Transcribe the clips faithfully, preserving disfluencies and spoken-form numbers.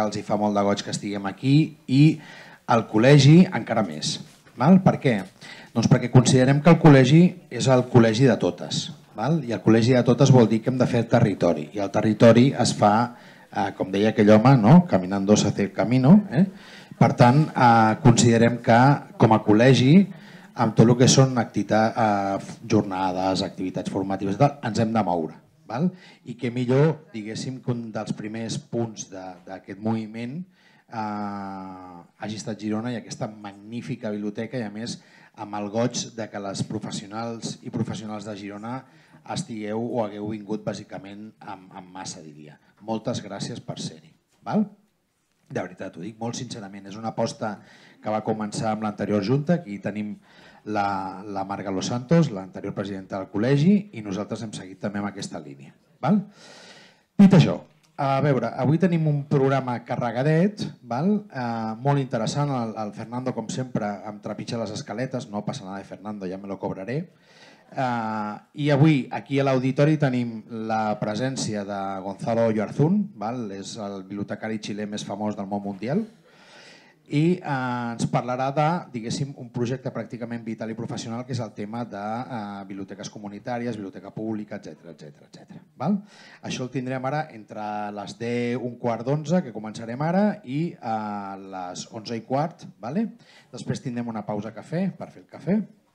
els hi fa molt de goig que estiguem aquí i al col·legi encara més. Val? Per què? Doncs perquè considerem que el col·legi és el col·legi de totes. Val? I el col·legi de totes vol dir que hem de fer territori. I el territori es fa, eh, com deia aquell home, no? Caminando se hace el camino. Eh? Per tant, eh, considerem que com a col·legi, amb tot el que són activitats, eh, jornades, activitats formatives, tal, ens hem de moure. Val? I que millor, diguéssim, que un dels primers punts d'aquest moviment eh, hagi estat Girona i aquesta magnífica biblioteca i a més amb el goig de que les professionals i professionals de Girona estigueu o hagueu vingut bàsicament amb, amb massa, diria. Moltes gràcies per ser-hi. Val? De veritat, ho dic molt sincerament. És una aposta que va començar amb l'anterior junta. Aquí tenim la, la Marga Los Santos, l'anterior presidenta del col·legi, i nosaltres hem seguit també amb aquesta línia. Val? Dit això, a veure, avui tenim un programa carregadet, val? Eh, molt interessant. El, el Fernando, com sempre, em trepitja les escaletes. No passa nada de Fernando, ja me lo cobraré. Uh, I avui aquí a l'auditori tenim la presència de Gonzalo Oyarzún, val? És el bibliotecari xilè més famós del món mundial i uh, ens parlarà de, diguéssim, un projecte pràcticament vital i professional que és el tema de uh, biblioteques comunitàries, biblioteca pública, etcètera, etcètera, etcètera. Val? Això el tindrem ara entre les deu, un quart d'onze, que començarem ara, i a uh, les onze i quart. Vale? Després tindrem una pausa cafè per fer el cafè.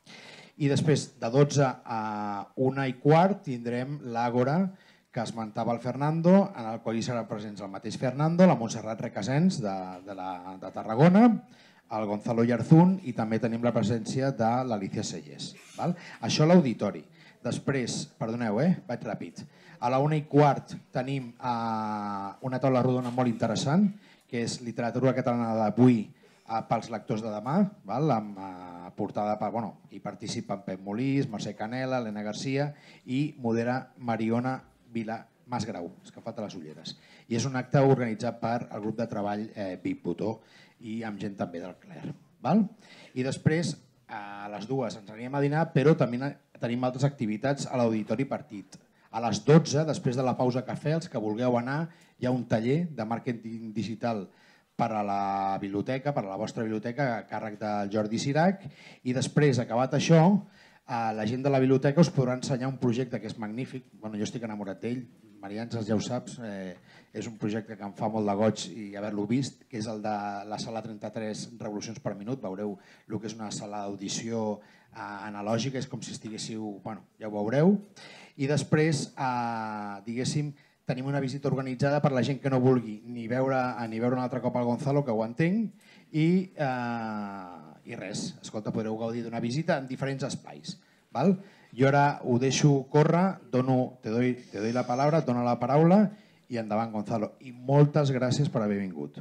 I després, de dotze a una i quart, tindrem l'Àgora que esmentava el Fernando, en el qual hi serà presents el mateix Fernando, la Montserrat Recasens de, de, la, de Tarragona, el Gonzalo Oyarzún i també tenim la presència de l'Alicia Selles. Val? Això a l'auditori. Després, perdoneu, eh? vaig ràpid. A la una i quart tenim eh, una taula rodona molt interessant, que és literatura catalana d'avui pels lectors de demà, val? Amb eh, portada per, bueno, hi participen Pep Molís, Mercè Canela, Elena Garcia i modera Mariona Vila Masgrau, és que em falten les ulleres. I és un acte organitzat per el grup de treball eh, Vic Botó i amb gent també del Cler. Val? I després, a les dues ens anirem a dinar, però també tenim altres activitats a l'Auditori Partit. A les dotze, després de la pausa cafè, els que vulgueu anar, hi ha un taller de màrqueting digital per a la biblioteca, per a la vostra biblioteca, a càrrec del Jordi Sirac, i després, acabat això, la gent de la biblioteca us podrà ensenyar un projecte que és magnífic. Bueno, jo estic enamorat d'ell, Maria Àngels ja ho saps, eh, és un projecte que em fa molt de goig i haver-lo vist, que és el de la sala trenta-tres revolucions per minut. Veureu el que és una sala d'audició eh, analògica, és com si estiguéssiu, bueno, ja ho veureu. I després, eh, diguéssim, tenim una visita organitzada per la gent que no vulgui ni veure, ni veure un altre cop el Gonzalo, que ho entenc, i, eh, i res, escolta, podreu gaudir d'una visita en diferents espais. Val? Jo ara ho deixo córrer, dono, te, doy, te doy la paraula, et dono la paraula i endavant, Gonzalo. I moltes gràcies per haver vingut.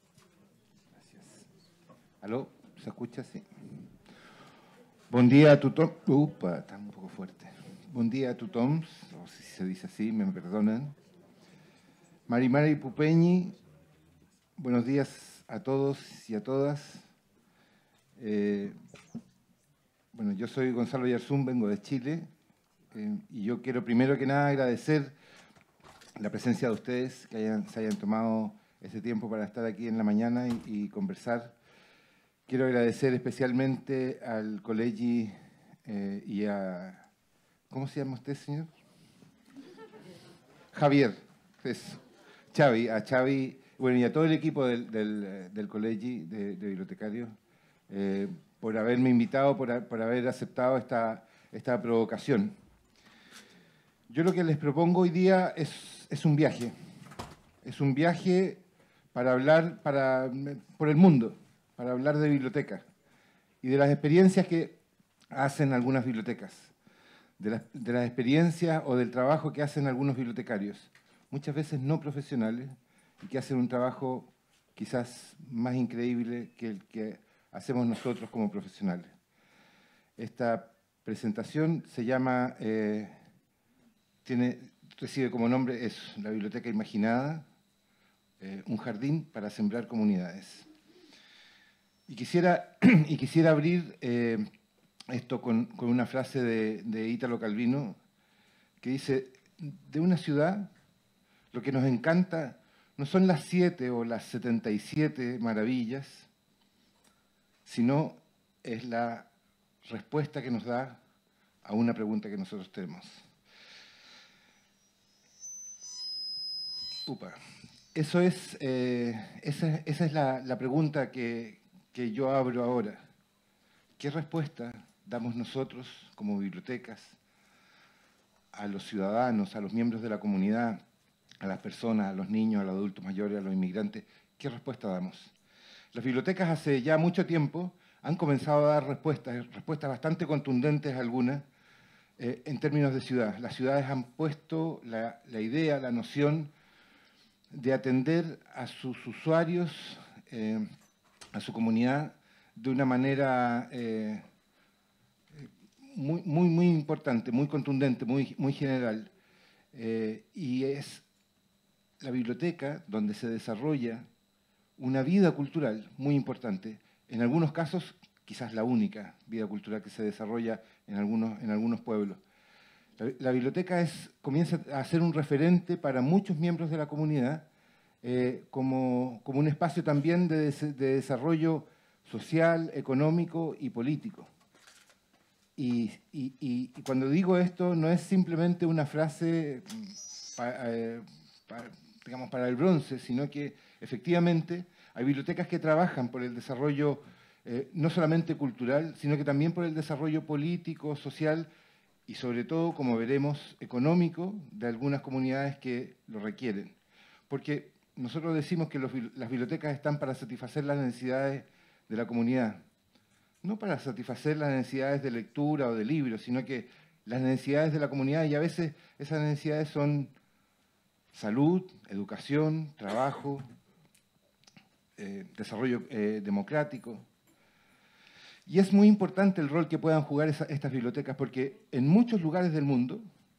Gràcies. Aló, ¿se escucha? Sí. Buen día a tothom. Upa, está un poco fuerte. Buen día a tothom, o si se dice así, me perdonan. Mari Mari Pupeñi, buenos días a todos y a todas. Eh, bueno, yo soy Gonzalo Oyarzún, vengo de Chile eh, y yo quiero primero que nada agradecer la presencia de ustedes, que hayan, se hayan tomado ese tiempo para estar aquí en la mañana y, y conversar. Quiero agradecer especialmente al Colegi eh, y a... ¿Cómo se llama usted, señor? Javier, eso. Xavi, a Xavi, bueno, y a todo el equipo del, del, del Colegi de, de bibliotecarios eh, por haberme invitado, por, por haber aceptado esta, esta provocación. Yo lo que les propongo hoy día es, es un viaje. Es un viaje para hablar para, por el mundo, para hablar de bibliotecas y de las experiencias que hacen algunas bibliotecas, de las, de las experiencias o del trabajo que hacen algunos bibliotecarios, muchas veces no profesionales, y que hacen un trabajo quizás más increíble que el que hacemos nosotros como profesionales. Esta presentación se llama, eh, tiene, recibe como nombre, es la Biblioteca Imaginada, eh, un jardín para sembrar comunidades. Y quisiera, y quisiera abrir eh, esto con, con una frase de, de Ítalo Calvino, que dice, de una ciudad lo que nos encanta no son las siete o las setenta y siete maravillas, sino es la respuesta que nos da a una pregunta que nosotros tenemos. Upa. Eso es, eh, esa, esa es la, la pregunta que, que yo abro ahora. ¿Qué respuesta damos nosotros como bibliotecas a los ciudadanos, a los miembros de la comunidad, a las personas, a los niños, a los adultos mayores, a los inmigrantes? ¿Qué respuesta damos? Las bibliotecas hace ya mucho tiempo han comenzado a dar respuestas, respuestas bastante contundentes algunas, eh, en términos de ciudad. Las ciudades han puesto la, la idea, la noción de atender a sus usuarios, eh, a su comunidad, de una manera eh, muy, muy, muy importante, muy contundente, muy, muy general. Eh, y es la biblioteca donde se desarrolla una vida cultural muy importante. En algunos casos, quizás la única vida cultural que se desarrolla en algunos, en algunos pueblos. La, la biblioteca es, comienza a ser un referente para muchos miembros de la comunidad, eh, como, como un espacio también de, de desarrollo social, económico y político. Y, y, y, y cuando digo esto, no es simplemente una frase para, eh, para, digamos, para el bronce, sino que efectivamente hay bibliotecas que trabajan por el desarrollo eh, no solamente cultural, sino que también por el desarrollo político, social y sobre todo, como veremos, económico de algunas comunidades que lo requieren. Porque nosotros decimos que los, las bibliotecas están para satisfacer las necesidades de la comunidad, no para satisfacer las necesidades de lectura o de libros, sino que las necesidades de la comunidad, y a veces esas necesidades son salud, educación, trabajo, eh, desarrollo eh, democrático. Y es muy importante el rol que puedan jugar esa, estas bibliotecas, porque en muchos lugares del mundo,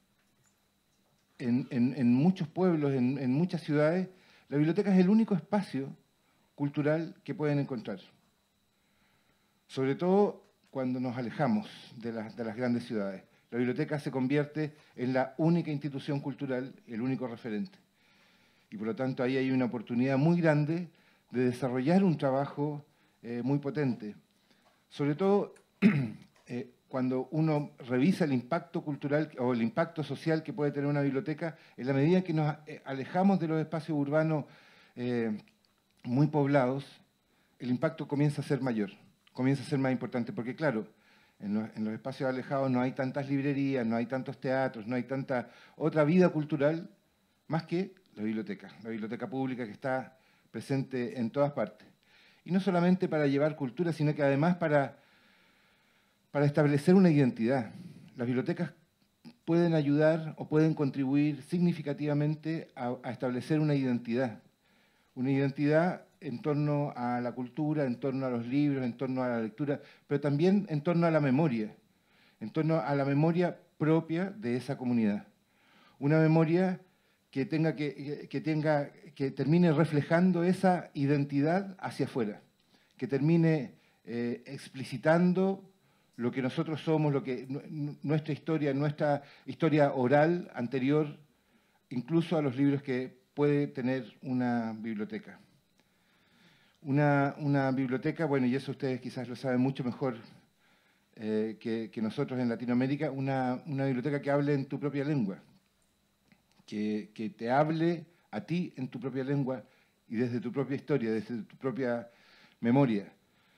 en, en, en muchos pueblos, en, en muchas ciudades, la biblioteca es el único espacio cultural que pueden encontrar. Sobre todo cuando nos alejamos de, la, de las grandes ciudades. La biblioteca se convierte en la única institución cultural, el único referente. Y por lo tanto ahí hay una oportunidad muy grande de desarrollar un trabajo eh, muy potente. Sobre todo eh, cuando uno revisa el impacto cultural o el impacto social que puede tener una biblioteca, en la medida que nos alejamos de los espacios urbanos eh, muy poblados, el impacto comienza a ser mayor, comienza a ser más importante, porque claro, en los, en los espacios alejados no hay tantas librerías, no hay tantos teatros, no hay tanta otra vida cultural, más que la biblioteca, la biblioteca pública que está presente en todas partes. Y no solamente para llevar cultura, sino que además para, para establecer una identidad. Las bibliotecas pueden ayudar o pueden contribuir significativamente a, a establecer una identidad. Una identidad en torno a la cultura, en torno a los libros, en torno a la lectura, pero también en torno a la memoria, en torno a la memoria propia de esa comunidad. Una memoria que tenga que, que tenga, que termine reflejando esa identidad hacia afuera, que termine eh, explicitando lo que nosotros somos, lo que nuestra historia, nuestra historia oral anterior, incluso a los libros que puede tener una biblioteca. Una, una biblioteca, bueno, y eso ustedes quizás lo saben mucho mejor eh, que, que nosotros en Latinoamérica, una, una biblioteca que hable en tu propia lengua, que, que te hable a ti en tu propia lengua y desde tu propia historia, desde tu propia memoria.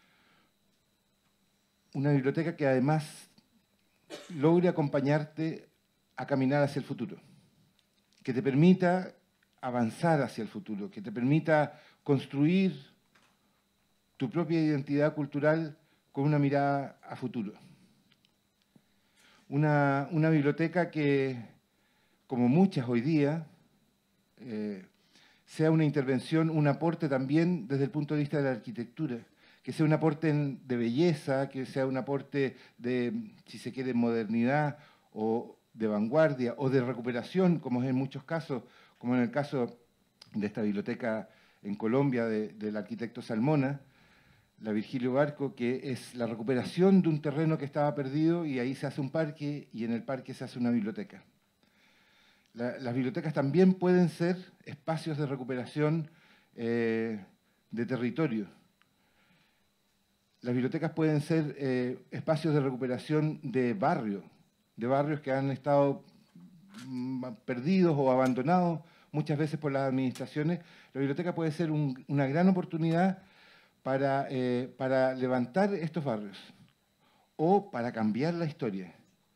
Una biblioteca que además logre acompañarte a caminar hacia el futuro, que te permita avanzar hacia el futuro, que te permita construir tu propia identidad cultural con una mirada a futuro. Una, una biblioteca que, como muchas hoy día, eh, sea una intervención, un aporte también desde el punto de vista de la arquitectura, que sea un aporte en, de belleza, que sea un aporte de, si se quiere, modernidad o de vanguardia o de recuperación, como es en muchos casos, como en el caso de esta biblioteca en Colombia de, del arquitecto Salmona, la Virgilio Barco, que es la recuperación de un terreno que estaba perdido y ahí se hace un parque y en el parque se hace una biblioteca. La, las bibliotecas también pueden ser espacios de recuperación eh, de territorio. Las bibliotecas pueden ser eh, espacios de recuperación de barrio, de barrios que han estado mm, perdidos o abandonados muchas veces por las administraciones. La biblioteca puede ser un, una gran oportunidad para, eh, para levantar estos barrios o para cambiar la historia.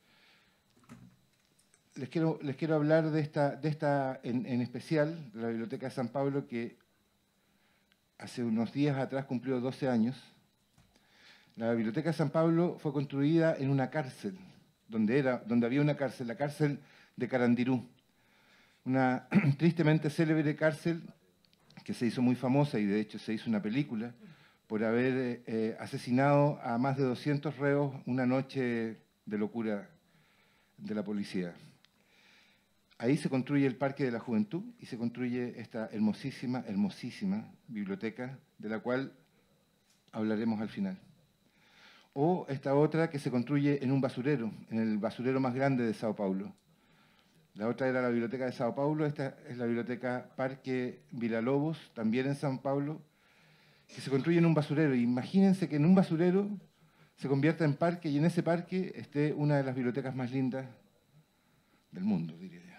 Les quiero, les quiero hablar de esta, de esta en, en especial, de la Biblioteca de San Pablo, que hace unos días atrás cumplió doce años. La Biblioteca de San Pablo fue construida en una cárcel, donde, era, donde había una cárcel, la cárcel de Carandirú. Una tristemente célebre cárcel que se hizo muy famosa y de hecho se hizo una película por haber eh, asesinado a más de doscientos reos una noche de locura de la policía. Ahí se construye el Parque de la Juventud y se construye esta hermosísima, hermosísima biblioteca de la cual hablaremos al final. O esta otra que se construye en un basurero, en el basurero más grande de Sao Paulo. La otra era la Biblioteca de Sao Paulo, esta es la Biblioteca Parque Villa-Lobos, también en Sao Paulo, que se construye en un basurero. Imagínense que en un basurero se convierta en parque y en ese parque esté una de las bibliotecas más lindas del mundo, diría yo.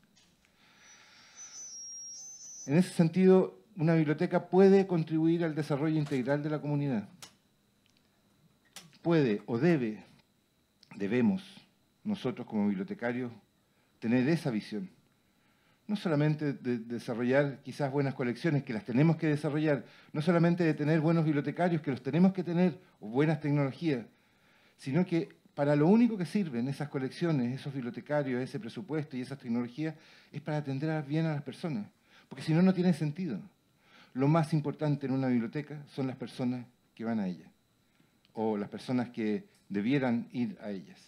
En ese sentido, una biblioteca puede contribuir al desarrollo integral de la comunidad. Puede o debe, debemos, nosotros como bibliotecarios, tener esa visión. No solamente de desarrollar quizás buenas colecciones, que las tenemos que desarrollar, no solamente de tener buenos bibliotecarios, que los tenemos que tener, o buenas tecnologías, sino que para lo único que sirven esas colecciones, esos bibliotecarios, ese presupuesto y esas tecnologías, es para atender bien a las personas. Porque si no, no tiene sentido. Lo más importante en una biblioteca son las personas que van a ella, o las personas que debieran ir a ellas.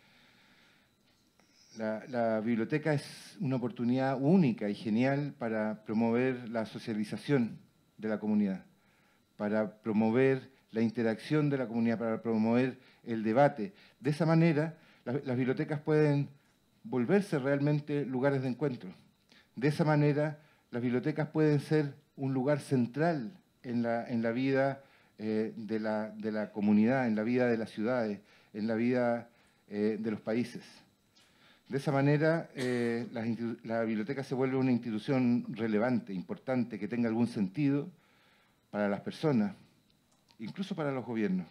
La, la biblioteca es una oportunidad única y genial para promover la socialización de la comunidad, para promover la interacción de la comunidad, para promover el debate. De esa manera, la, las bibliotecas pueden volverse realmente lugares de encuentro. De esa manera, las bibliotecas pueden ser un lugar central en la, en la vida eh, de, la, de la comunidad, en la vida de las ciudades, en la vida eh, de los países. De esa manera, eh, la, la biblioteca se vuelve una institución relevante, importante, que tenga algún sentido para las personas, incluso para los gobiernos.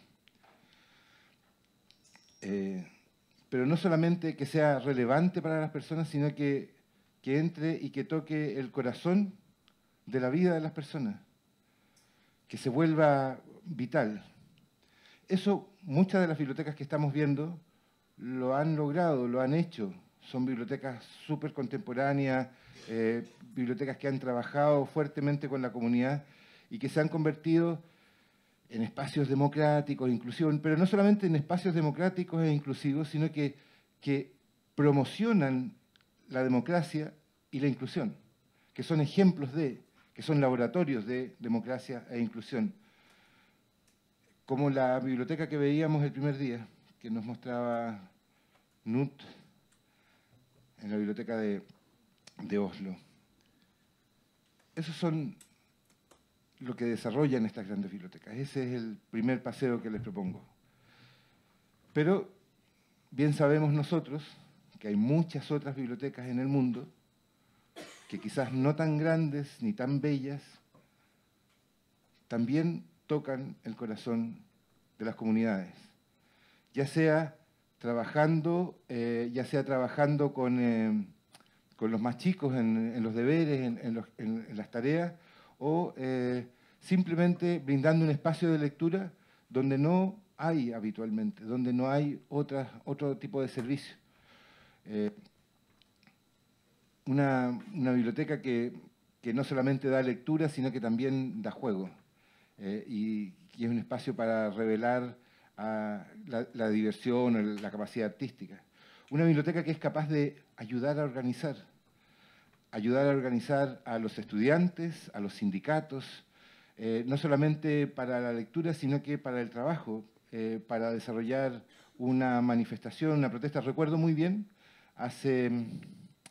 Eh, pero no solamente que sea relevante para las personas, sino que, que entre y que toque el corazón de la vida de las personas, que se vuelva vital. Eso, muchas de las bibliotecas que estamos viendo lo han logrado, lo han hecho. Son bibliotecas súper contemporáneas, eh, bibliotecas que han trabajado fuertemente con la comunidad y que se han convertido en espacios democráticos, inclusivos, pero no solamente en espacios democráticos e inclusivos, sino que, que promocionan la democracia y la inclusión, que son ejemplos de, que son laboratorios de democracia e inclusión. Como la biblioteca que veíamos el primer día, que nos mostraba Knut en la biblioteca de, de Oslo. Esos son lo que desarrollan estas grandes bibliotecas. Ese es el primer paseo que les propongo. Pero bien sabemos nosotros que hay muchas otras bibliotecas en el mundo que quizás no tan grandes ni tan bellas, también tocan el corazón de las comunidades, ya sea trabajando, eh, ya sea trabajando con, eh, con los más chicos en, en los deberes, en, en, los, en, en las tareas, o eh, simplemente brindando un espacio de lectura donde no hay habitualmente, donde no hay otras, otro tipo de servicio. Eh, una, una biblioteca que, que no solamente da lectura, sino que también da juego, eh, y, y es un espacio para revelar a la, la diversión o la capacidad artística. Una biblioteca que es capaz de ayudar a organizar, ayudar a organizar a los estudiantes, a los sindicatos, eh, no solamente para la lectura, sino que para el trabajo, eh, para desarrollar una manifestación, una protesta. Recuerdo muy bien, hace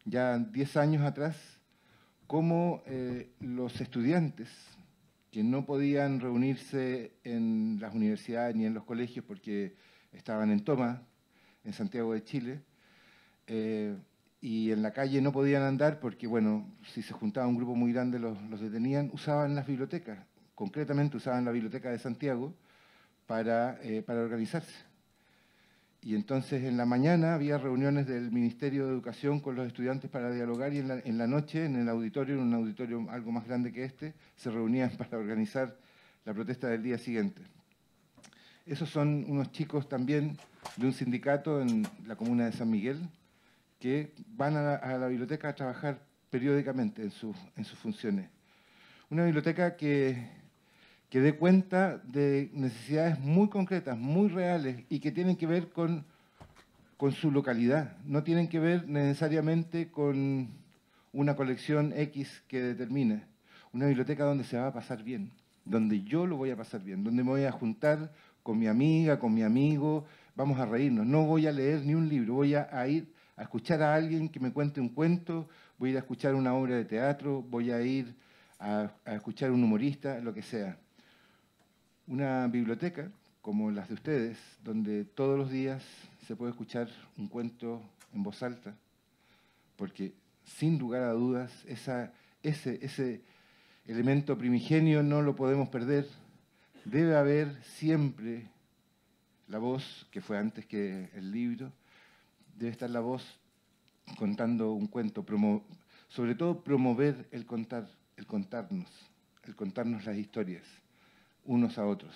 ya diez años atrás, cómo eh, los estudiantes que no podían reunirse en las universidades ni en los colegios porque estaban en toma en Santiago de Chile, eh, y en la calle no podían andar porque, bueno, si se juntaba un grupo muy grande los, los detenían, usaban las bibliotecas, concretamente usaban la Biblioteca de Santiago para, eh, para organizarse. Y entonces en la mañana había reuniones del Ministerio de Educación con los estudiantes para dialogar y en la, en la noche, en el auditorio, en un auditorio algo más grande que este, se reunían para organizar la protesta del día siguiente. Esos son unos chicos también de un sindicato en la comuna de San Miguel que van a la, a la biblioteca a trabajar periódicamente en sus, en sus funciones. Una biblioteca que, que dé cuenta de necesidades muy concretas, muy reales y que tienen que ver con, con su localidad. No tienen que ver necesariamente con una colección X que determine. Una biblioteca donde se va a pasar bien, donde yo lo voy a pasar bien, donde me voy a juntar con mi amiga, con mi amigo, vamos a reírnos. No voy a leer ni un libro, voy a, a ir a escuchar a alguien que me cuente un cuento, voy a ir a escuchar una obra de teatro, voy a ir a, a escuchar un humorista, lo que sea. Una biblioteca como las de ustedes, donde todos los días se puede escuchar un cuento en voz alta, porque sin lugar a dudas esa, ese, ese elemento primigenio no lo podemos perder. Debe haber siempre la voz, que fue antes que el libro, debe estar la voz contando un cuento, promo, sobre todo promover el contar, el contarnos, el contarnos las historias, unos a otros.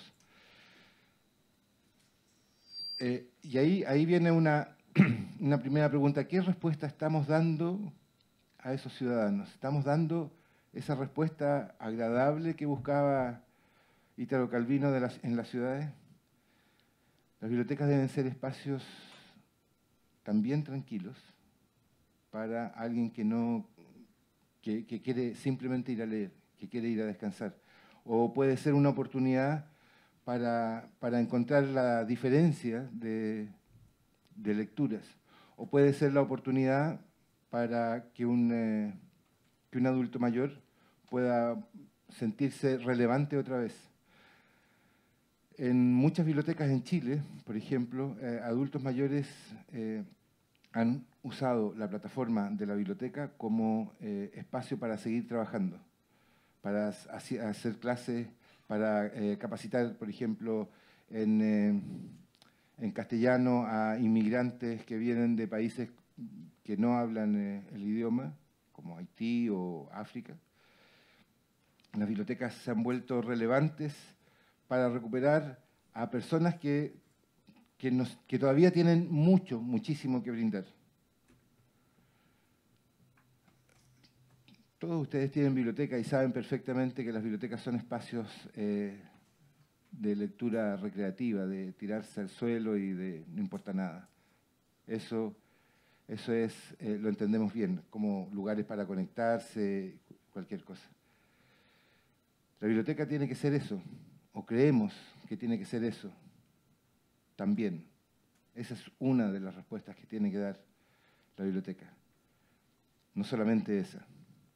Eh, y ahí, ahí viene una, una primera pregunta. ¿Qué respuesta estamos dando a esos ciudadanos? ¿Estamos dando esa respuesta agradable que buscaba Ítalo Calvino de las, en las ciudades? Las bibliotecas deben ser espacios también tranquilos para alguien que no que, que quiere simplemente ir a leer, que quiere ir a descansar. O puede ser una oportunidad para, para encontrar la diferencia de, de lecturas. O puede ser la oportunidad para que un, eh, que un adulto mayor pueda sentirse relevante otra vez. En muchas bibliotecas en Chile, por ejemplo, eh, adultos mayores eh, han usado la plataforma de la biblioteca como eh, espacio para seguir trabajando, para hacer clases, para eh, capacitar, por ejemplo, en, eh, en castellano a inmigrantes que vienen de países que no hablan eh, el idioma, como Haití o África. Las bibliotecas se han vuelto relevantes para recuperar a personas que, que, nos, que todavía tienen mucho, muchísimo que brindar. Todos ustedes tienen biblioteca y saben perfectamente que las bibliotecas son espacios eh, de lectura recreativa, de tirarse al suelo y de no importa nada. Eso, eso es, eh, lo entendemos bien, como lugares para conectarse, cualquier cosa. La biblioteca tiene que ser eso, o creemos que tiene que ser eso, también. Esa es una de las respuestas que tiene que dar la biblioteca. No solamente esa.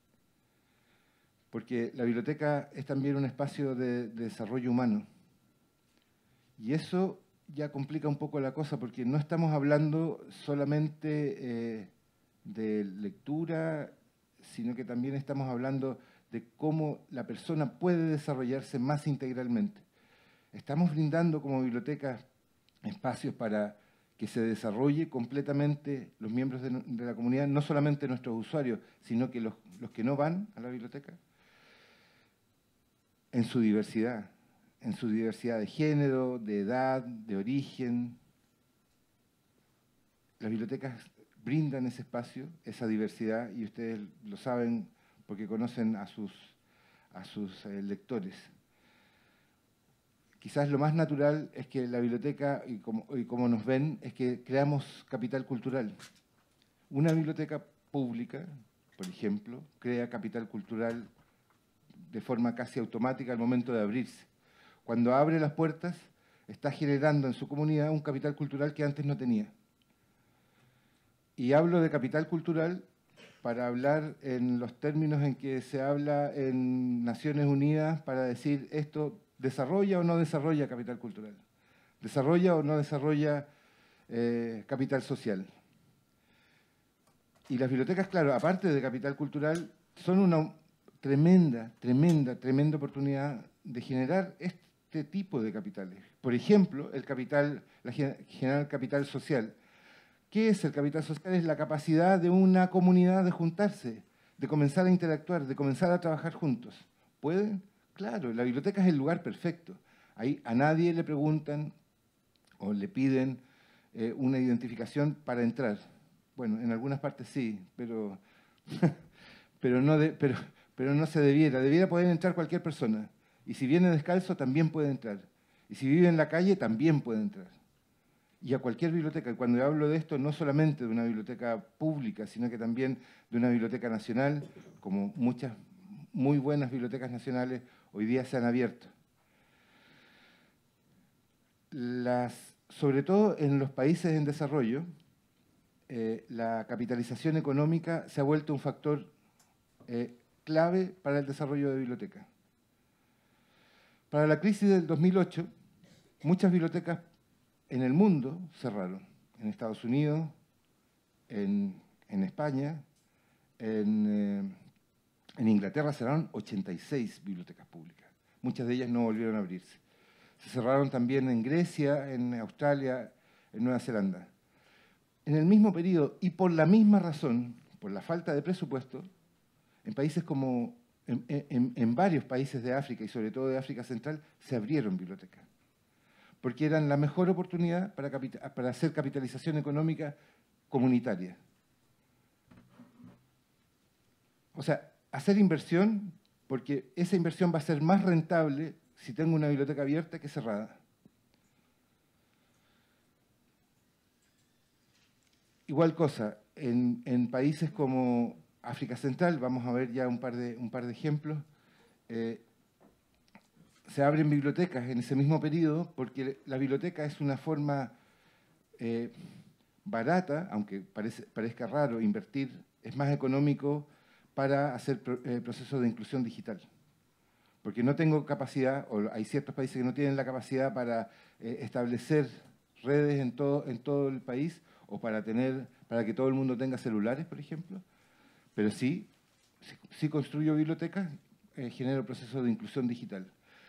Porque la biblioteca es también un espacio de, de desarrollo humano. Y eso ya complica un poco la cosa, porque no estamos hablando solamente eh, de lectura, sino que también estamos hablando de cómo la persona puede desarrollarse más integralmente. Estamos brindando como biblioteca espacios para que se desarrolle completamente los miembros de, de la comunidad, no solamente nuestros usuarios, sino que los, los que no van a la biblioteca, en su diversidad, en su diversidad de género, de edad, de origen. Las bibliotecas brindan ese espacio, esa diversidad, y ustedes lo saben porque conocen a sus, a sus eh, lectores. Quizás lo más natural es que la biblioteca, y como, y como nos ven, es que creamos capital cultural. Una biblioteca pública, por ejemplo, crea capital cultural de forma casi automática al momento de abrirse. Cuando abre las puertas, está generando en su comunidad un capital cultural que antes no tenía. Y hablo de capital cultural para hablar en los términos en que se habla en Naciones Unidas para decir esto desarrolla o no desarrolla capital cultural, desarrolla o no desarrolla eh, capital social. Y las bibliotecas, claro, aparte de capital cultural, son una tremenda, tremenda, tremenda oportunidad de generar este tipo de capitales. Por ejemplo, el capital, la generar capital social. ¿Qué es el capital social? Es la capacidad de una comunidad de juntarse, de comenzar a interactuar, de comenzar a trabajar juntos. ¿Pueden? Claro, la biblioteca es el lugar perfecto. Ahí a nadie le preguntan o le piden eh, una identificación para entrar. Bueno, en algunas partes sí, pero, pero, no de, pero, pero no se debiera. Debiera poder entrar cualquier persona. Y si viene descalzo, también puede entrar. Y si vive en la calle, también puede entrar. Y a cualquier biblioteca. Y cuando hablo de esto, no solamente de una biblioteca pública, sino que también de una biblioteca nacional, como muchas muy buenas bibliotecas nacionales hoy día se han abierto. Las, sobre todo en los países en desarrollo, eh, la capitalización económica se ha vuelto un factor eh, clave para el desarrollo de bibliotecas. Para la crisis del dos mil ocho, muchas bibliotecas en el mundo cerraron. En Estados Unidos, en, en España, en, eh, en Inglaterra cerraron ochenta y seis bibliotecas públicas. Muchas de ellas no volvieron a abrirse. Se cerraron también en Grecia, en Australia, en Nueva Zelanda. En el mismo periodo, y por la misma razón, por la falta de presupuesto, en países como, en, en, en varios países de África, y sobre todo de África Central, se abrieron bibliotecas. Porque eran la mejor oportunidad para, para hacer capitalización económica comunitaria. O sea, hacer inversión, porque esa inversión va a ser más rentable si tengo una biblioteca abierta que cerrada. Igual cosa, en, en países como África Central, vamos a ver ya un par de, un par de ejemplos, eh, se abren bibliotecas en ese mismo periodo porque la biblioteca es una forma eh, barata, aunque parece, parezca raro invertir, es más económico para hacer pro, eh, procesos de inclusión digital. Porque no tengo capacidad, o hay ciertos países que no tienen la capacidad para eh, establecer redes en todo, en todo el país, o para, tener, para que todo el mundo tenga celulares, por ejemplo. Pero sí, sí construyo bibliotecas, eh, genero procesos de inclusión digital.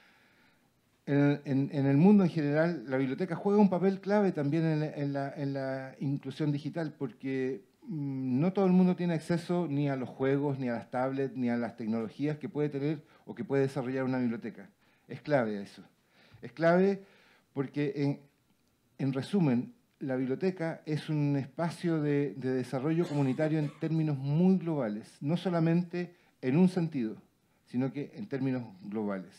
En, en, en el mundo en general, la biblioteca juega un papel clave también en, en, la, en la inclusión digital, porque mmm, no todo el mundo tiene acceso ni a los juegos, ni a las tablets, ni a las tecnologías que puede tener o que puede desarrollar una biblioteca. Es clave eso. Es clave porque, en, en resumen, la biblioteca es un espacio de, de desarrollo comunitario en términos muy globales, no solamente en un sentido, sino que en términos globales.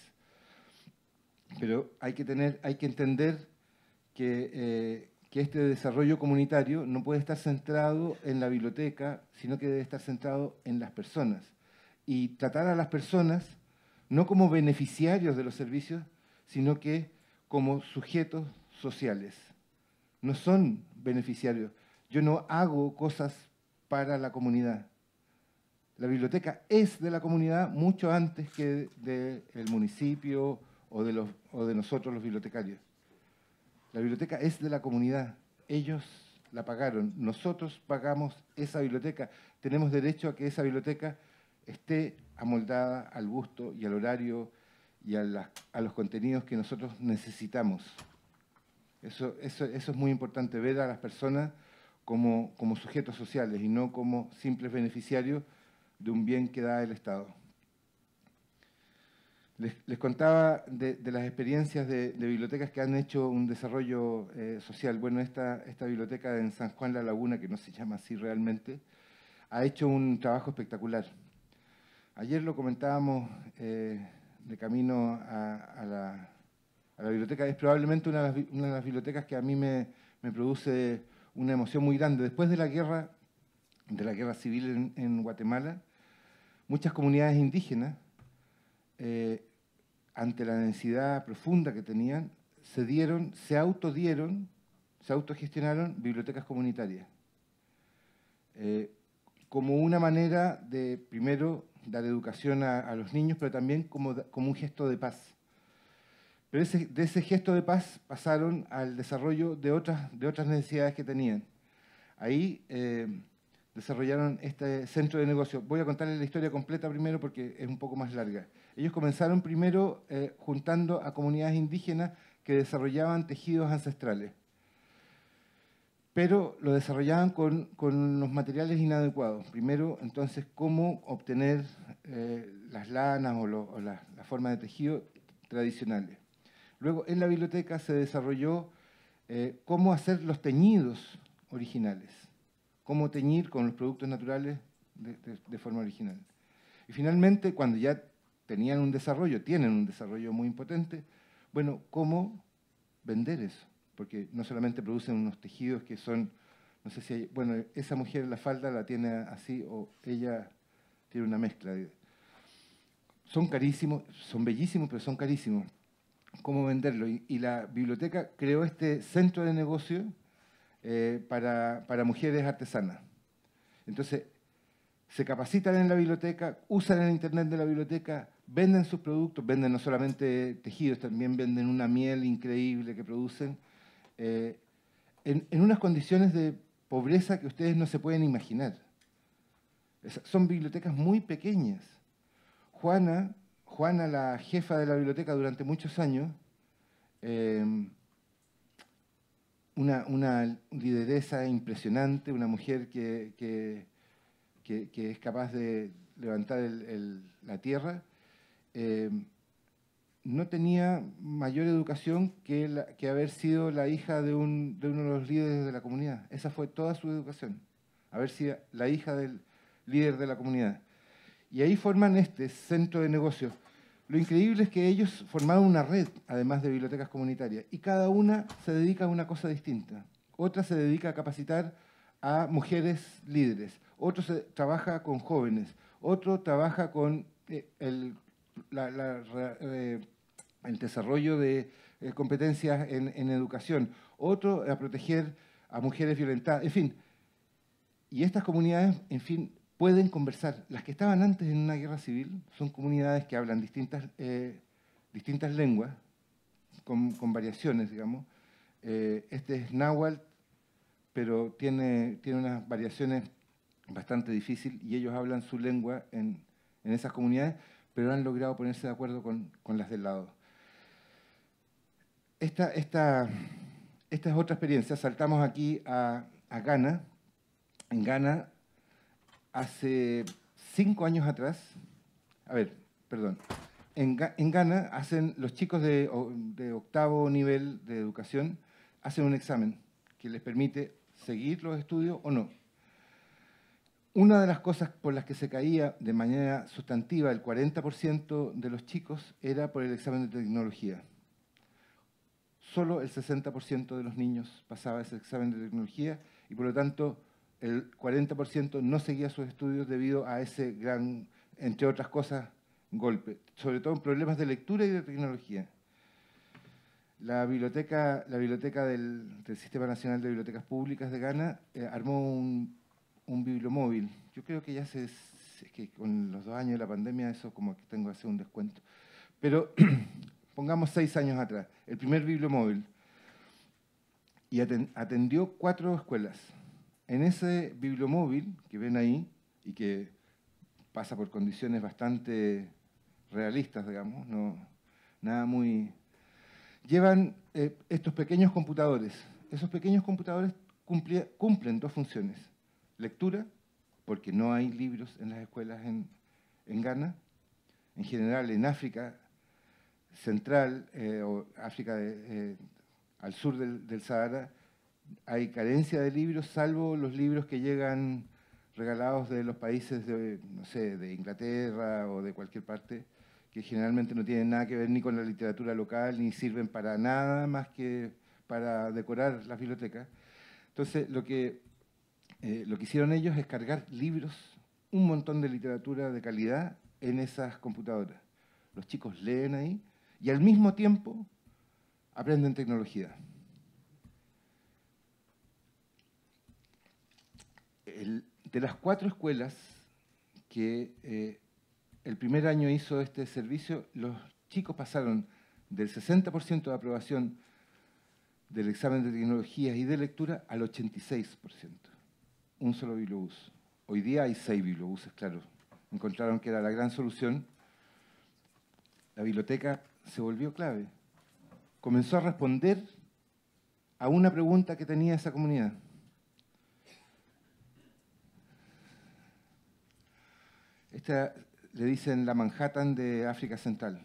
Pero hay que, tener, hay que entender que, eh, que este desarrollo comunitario no puede estar centrado en la biblioteca, sino que debe estar centrado en las personas. Y tratar a las personas no como beneficiarios de los servicios, sino que como sujetos sociales. No son beneficiarios. Yo no hago cosas para la comunidad. La biblioteca es de la comunidad mucho antes que del municipio o de, los, o de nosotros los bibliotecarios. La biblioteca es de la comunidad. Ellos la pagaron. Nosotros pagamos esa biblioteca. Tenemos derecho a que esa biblioteca esté amoldada al gusto y al horario y a, la, a los contenidos que nosotros necesitamos. Eso, eso, eso es muy importante, ver a las personas como, como sujetos sociales y no como simples beneficiarios de un bien que da el Estado. Les, les contaba de, de las experiencias de, de bibliotecas que han hecho un desarrollo eh, social. Bueno, esta, esta biblioteca en San Juan La Laguna, que no se llama así realmente, ha hecho un trabajo espectacular. Ayer lo comentábamos eh, de camino a, a la... a la biblioteca. Es probablemente una de las, una de las bibliotecas que a mí me, me produce una emoción muy grande. Después de la guerra, de la guerra civil en, en Guatemala, muchas comunidades indígenas, eh, ante la necesidad profunda que tenían, se dieron, se autodieron, se autogestionaron bibliotecas comunitarias. Eh, como una manera de, primero, dar educación a, a los niños, pero también como, como un gesto de paz. Pero ese, de ese gesto de paz pasaron al desarrollo de otras, de otras necesidades que tenían. Ahí eh, desarrollaron este centro de negocio. Voy a contarles la historia completa primero porque es un poco más larga. Ellos comenzaron primero eh, juntando a comunidades indígenas que desarrollaban tejidos ancestrales, pero lo desarrollaban con, con los materiales inadecuados. Primero, entonces, cómo obtener eh, las lanas o, lo, o la, la forma de tejido tradicionales. Luego, en la biblioteca se desarrolló eh, cómo hacer los teñidos originales, cómo teñir con los productos naturales de, de, de forma original. Y finalmente, cuando ya tenían un desarrollo, tienen un desarrollo muy potente, bueno, cómo vender eso, porque no solamente producen unos tejidos que son, no sé si hay, bueno, esa mujer en la falda la tiene así o ella tiene una mezcla. De, son carísimos, son bellísimos, pero son carísimos. ¿Cómo venderlo? Y, y la biblioteca creó este centro de negocio eh, para, para mujeres artesanas. Entonces, se capacitan en la biblioteca, usan el internet de la biblioteca, venden sus productos, venden no solamente tejidos, también venden una miel increíble que producen, eh, en, en unas condiciones de pobreza que ustedes no se pueden imaginar. Es, son bibliotecas muy pequeñas. Juana, Juana, la jefa de la biblioteca durante muchos años, eh, una, una lideresa impresionante, una mujer que... que Que, que es capaz de levantar el, el, la tierra, eh, no tenía mayor educación que, la, que haber sido la hija de, un, de uno de los líderes de la comunidad. Esa fue toda su educación, haber sido la hija del líder de la comunidad. Y ahí forman este centro de negocios. Lo increíble es que ellos formaron una red, además de bibliotecas comunitarias, y cada una se dedica a una cosa distinta. Otra se dedica a capacitar a mujeres líderes, otro se trabaja con jóvenes, otro trabaja con eh, el, la, la, eh, el desarrollo de eh, competencias en, en educación, otro a proteger a mujeres violentadas, en fin. Y estas comunidades, en fin, pueden conversar. Las que estaban antes en una guerra civil son comunidades que hablan distintas, eh, distintas lenguas, con, con variaciones, digamos. Eh, este es náhuatl, pero tiene, tiene unas variaciones bastante difíciles y ellos hablan su lengua en, en esas comunidades, pero han logrado ponerse de acuerdo con, con las del lado. Esta, esta, esta es otra experiencia. Saltamos aquí a, a Ghana. En Ghana, hace cinco años atrás, a ver, perdón, en, en Ghana hacen los chicos de, de octavo nivel de educación, hacen un examen que les permite seguir los estudios o no. Una de las cosas por las que se caía de manera sustantiva el cuarenta por ciento de los chicos era por el examen de tecnología. Solo el sesenta por ciento de los niños pasaba ese examen de tecnología y por lo tanto el cuarenta por ciento no seguía sus estudios debido a ese gran, entre otras cosas, golpe, sobre todo en problemas de lectura y de tecnología. La biblioteca, la biblioteca del, del Sistema Nacional de Bibliotecas Públicas de Ghana eh, armó un, un bibliomóvil. Yo creo que ya se, es que con los dos años de la pandemia eso como que tengo que hacer un descuento. Pero pongamos seis años atrás, el primer bibliomóvil, y atendió cuatro escuelas. En ese bibliomóvil que ven ahí, y que pasa por condiciones bastante realistas, digamos, no, nada muy... Llevan eh, estos pequeños computadores. Esos pequeños computadores cumplen, cumplen dos funciones. Lectura, porque no hay libros en las escuelas en, en Ghana. En general, en África Central, eh, o África de, eh, al sur del, del Sahara, hay carencia de libros, salvo los libros que llegan regalados de los países de, no sé, de Inglaterra o de cualquier parte, que generalmente no tienen nada que ver ni con la literatura local, ni sirven para nada más que para decorar las bibliotecas. Entonces, lo que, eh, lo que hicieron ellos es cargar libros, un montón de literatura de calidad en esas computadoras. Los chicos leen ahí y al mismo tiempo aprenden tecnología. El, de las cuatro escuelas que eh, el primer año hizo este servicio, los chicos pasaron del sesenta por ciento de aprobación del examen de tecnologías y de lectura al ochenta y seis por ciento. Un solo bibliobús. Hoy día hay seis bibliobuses, claro. Encontraron que era la gran solución. La biblioteca se volvió clave. Comenzó a responder a una pregunta que tenía esa comunidad. Esta le dicen la Manhattan de África Central.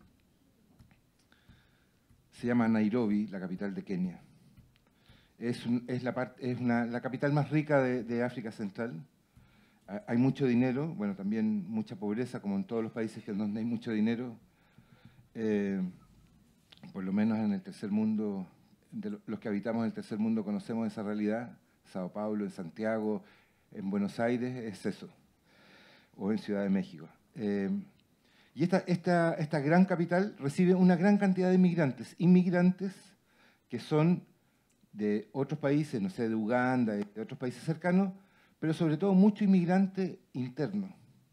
Se llama Nairobi, la capital de Kenia. Es, un, es, la, part, es una, la capital más rica de, de África Central. Hay mucho dinero, bueno, también mucha pobreza, como en todos los países que donde hay mucho dinero. Eh, por lo menos en el tercer mundo, de los que habitamos en el tercer mundo conocemos esa realidad. Sao Paulo, en Santiago, en Buenos Aires, es eso. O en Ciudad de México. Eh, y esta, esta, esta gran capital recibe una gran cantidad de inmigrantes, inmigrantes que son de otros países, no sé, de Uganda, de otros países cercanos, pero sobre todo mucho inmigrante interno.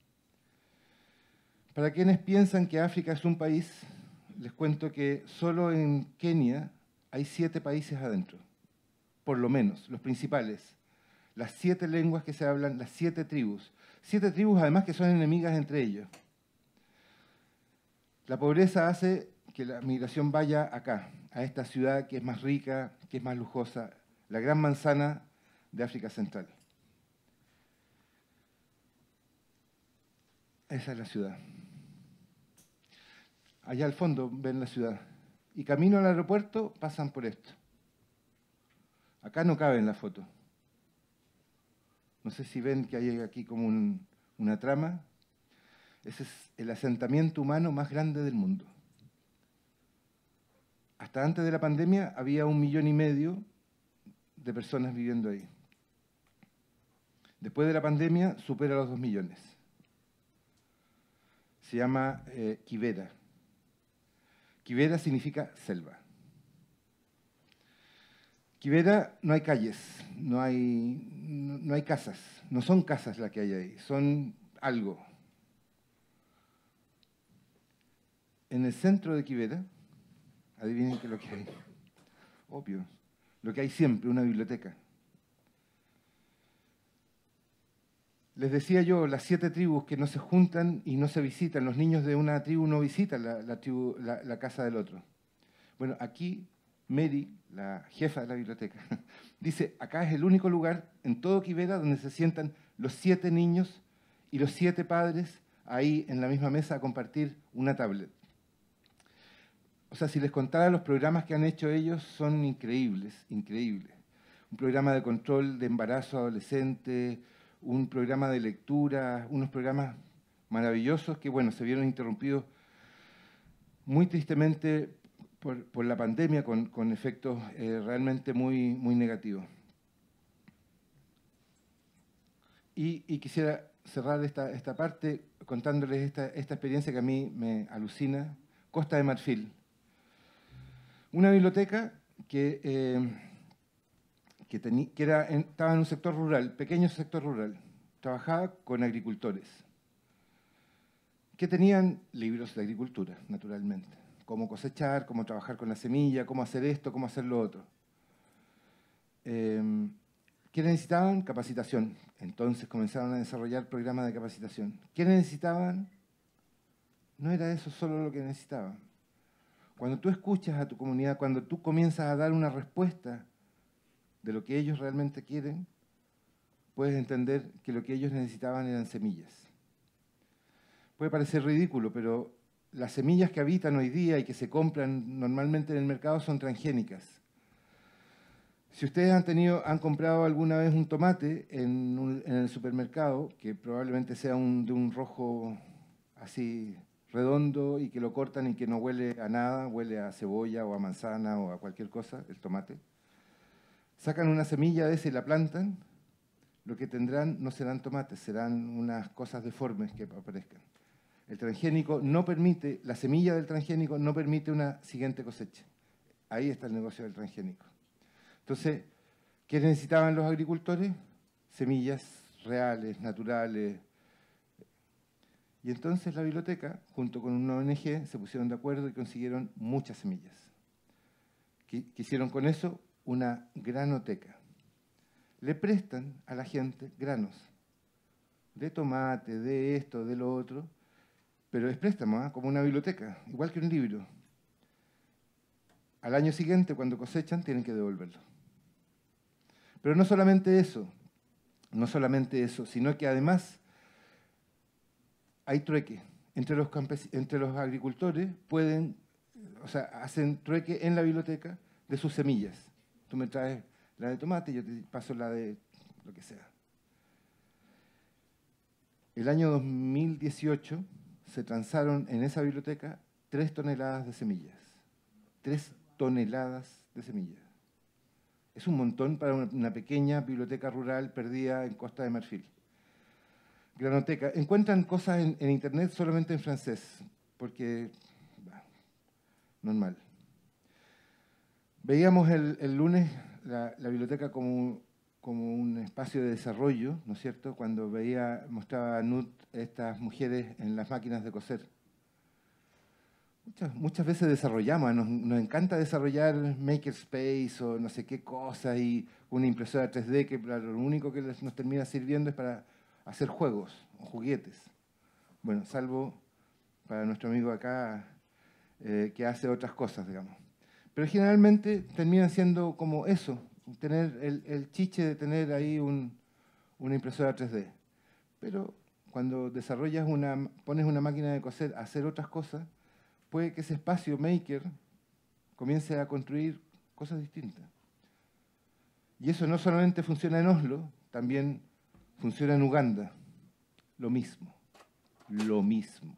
Para quienes piensan que África es un país, les cuento que solo en Kenia hay siete países adentro, por lo menos, los principales. Las siete lenguas que se hablan, las siete tribus. Siete tribus además que son enemigas entre ellos. La pobreza hace que la migración vaya acá, a esta ciudad que es más rica, que es más lujosa, la gran manzana de África Central. Esa es la ciudad. Allá al fondo ven la ciudad. Y camino al aeropuerto pasan por esto. Acá no cabe en la foto. No sé si ven que hay aquí como un, una trama. Ese es el asentamiento humano más grande del mundo. Hasta antes de la pandemia había un millón y medio de personas viviendo ahí. Después de la pandemia supera los dos millones. Se llama eh, Kibera. Kibera significa selva. Kibera no hay calles, no hay, no, no hay casas, no son casas las que hay ahí, son algo. En el centro de Kibera, adivinen qué es lo que hay. Obvio, lo que hay siempre, una biblioteca. Les decía yo, las siete tribus que no se juntan y no se visitan, los niños de una tribu no visitan la, la, tribu, la, la casa del otro. Bueno, aquí Mary, la jefa de la biblioteca, dice, acá es el único lugar en todo Kibera donde se sientan los siete niños y los siete padres ahí en la misma mesa a compartir una tablet. O sea, si les contara los programas que han hecho ellos, son increíbles, increíbles. Un programa de control de embarazo adolescente, un programa de lectura, unos programas maravillosos que, bueno, se vieron interrumpidos muy tristemente por, por la pandemia, con, con efectos eh, realmente muy, muy negativos. Y, y quisiera cerrar esta, esta parte contándoles esta, esta experiencia que a mí me alucina. Costa de Marfil. Una biblioteca que... Eh, que, tení, que era en, estaba en un sector rural, pequeño sector rural, trabajaba con agricultores, que tenían libros de agricultura, naturalmente, cómo cosechar, cómo trabajar con la semilla, cómo hacer esto, cómo hacer lo otro. Eh, ¿Qué necesitaban? Capacitación. Entonces comenzaron a desarrollar programas de capacitación. ¿Qué necesitaban? No era eso solo lo que necesitaban. Cuando tú escuchas a tu comunidad, cuando tú comienzas a dar una respuesta de lo que ellos realmente quieren, puedes entender que lo que ellos necesitaban eran semillas. Puede parecer ridículo, pero las semillas que habitan hoy día y que se compran normalmente en el mercado son transgénicas. Si ustedes han, tenido, han comprado alguna vez un tomate en, un, en el supermercado, que probablemente sea un, de un rojo así redondo y que lo cortan y que no huele a nada, huele a cebolla o a manzana o a cualquier cosa, el tomate, sacan una semilla de esa y la plantan, lo que tendrán no serán tomates, serán unas cosas deformes que aparezcan. El transgénico no permite, la semilla del transgénico no permite una siguiente cosecha. Ahí está el negocio del transgénico. Entonces, ¿qué necesitaban los agricultores? Semillas reales, naturales. Y entonces la biblioteca, junto con una O N G, se pusieron de acuerdo y consiguieron muchas semillas. Quisieron con eso una granoteca. Le prestan a la gente granos de tomate, de esto, de lo otro, pero es préstamo, ¿eh? Como una biblioteca, igual que un libro. Al año siguiente, cuando cosechan, tienen que devolverlo. Pero no solamente eso, no solamente eso, sino que además hay trueque. Entre los, entre los agricultores pueden, o sea, hacen trueque en la biblioteca de sus semillas. Tú me traes la de tomate, yo te paso la de lo que sea. El año dos mil dieciocho se transaron en esa biblioteca tres toneladas de semillas. Tres toneladas de semillas. Es un montón para una pequeña biblioteca rural perdida en Costa de Marfil. Granoteca. Encuentran cosas en, en internet solamente en francés, porque, bah, normal. Veíamos el, el lunes la, la biblioteca como, como un espacio de desarrollo, ¿no es cierto? Cuando veía, mostraba a Nut estas mujeres en las máquinas de coser. Muchas, muchas veces desarrollamos, nos, nos encanta desarrollar makerspace o no sé qué cosa y una impresora tres D que lo único que nos termina sirviendo es para hacer juegos o juguetes. Bueno, salvo para nuestro amigo acá eh, que hace otras cosas, digamos. Pero generalmente terminan siendo como eso, tener el, el chiche de tener ahí un, una impresora tres D. Pero cuando desarrollas una, pones una máquina de coser a hacer otras cosas, puede que ese espacio maker comience a construir cosas distintas. Y eso no solamente funciona en Oslo, también funciona en Uganda. Lo mismo. Lo mismo.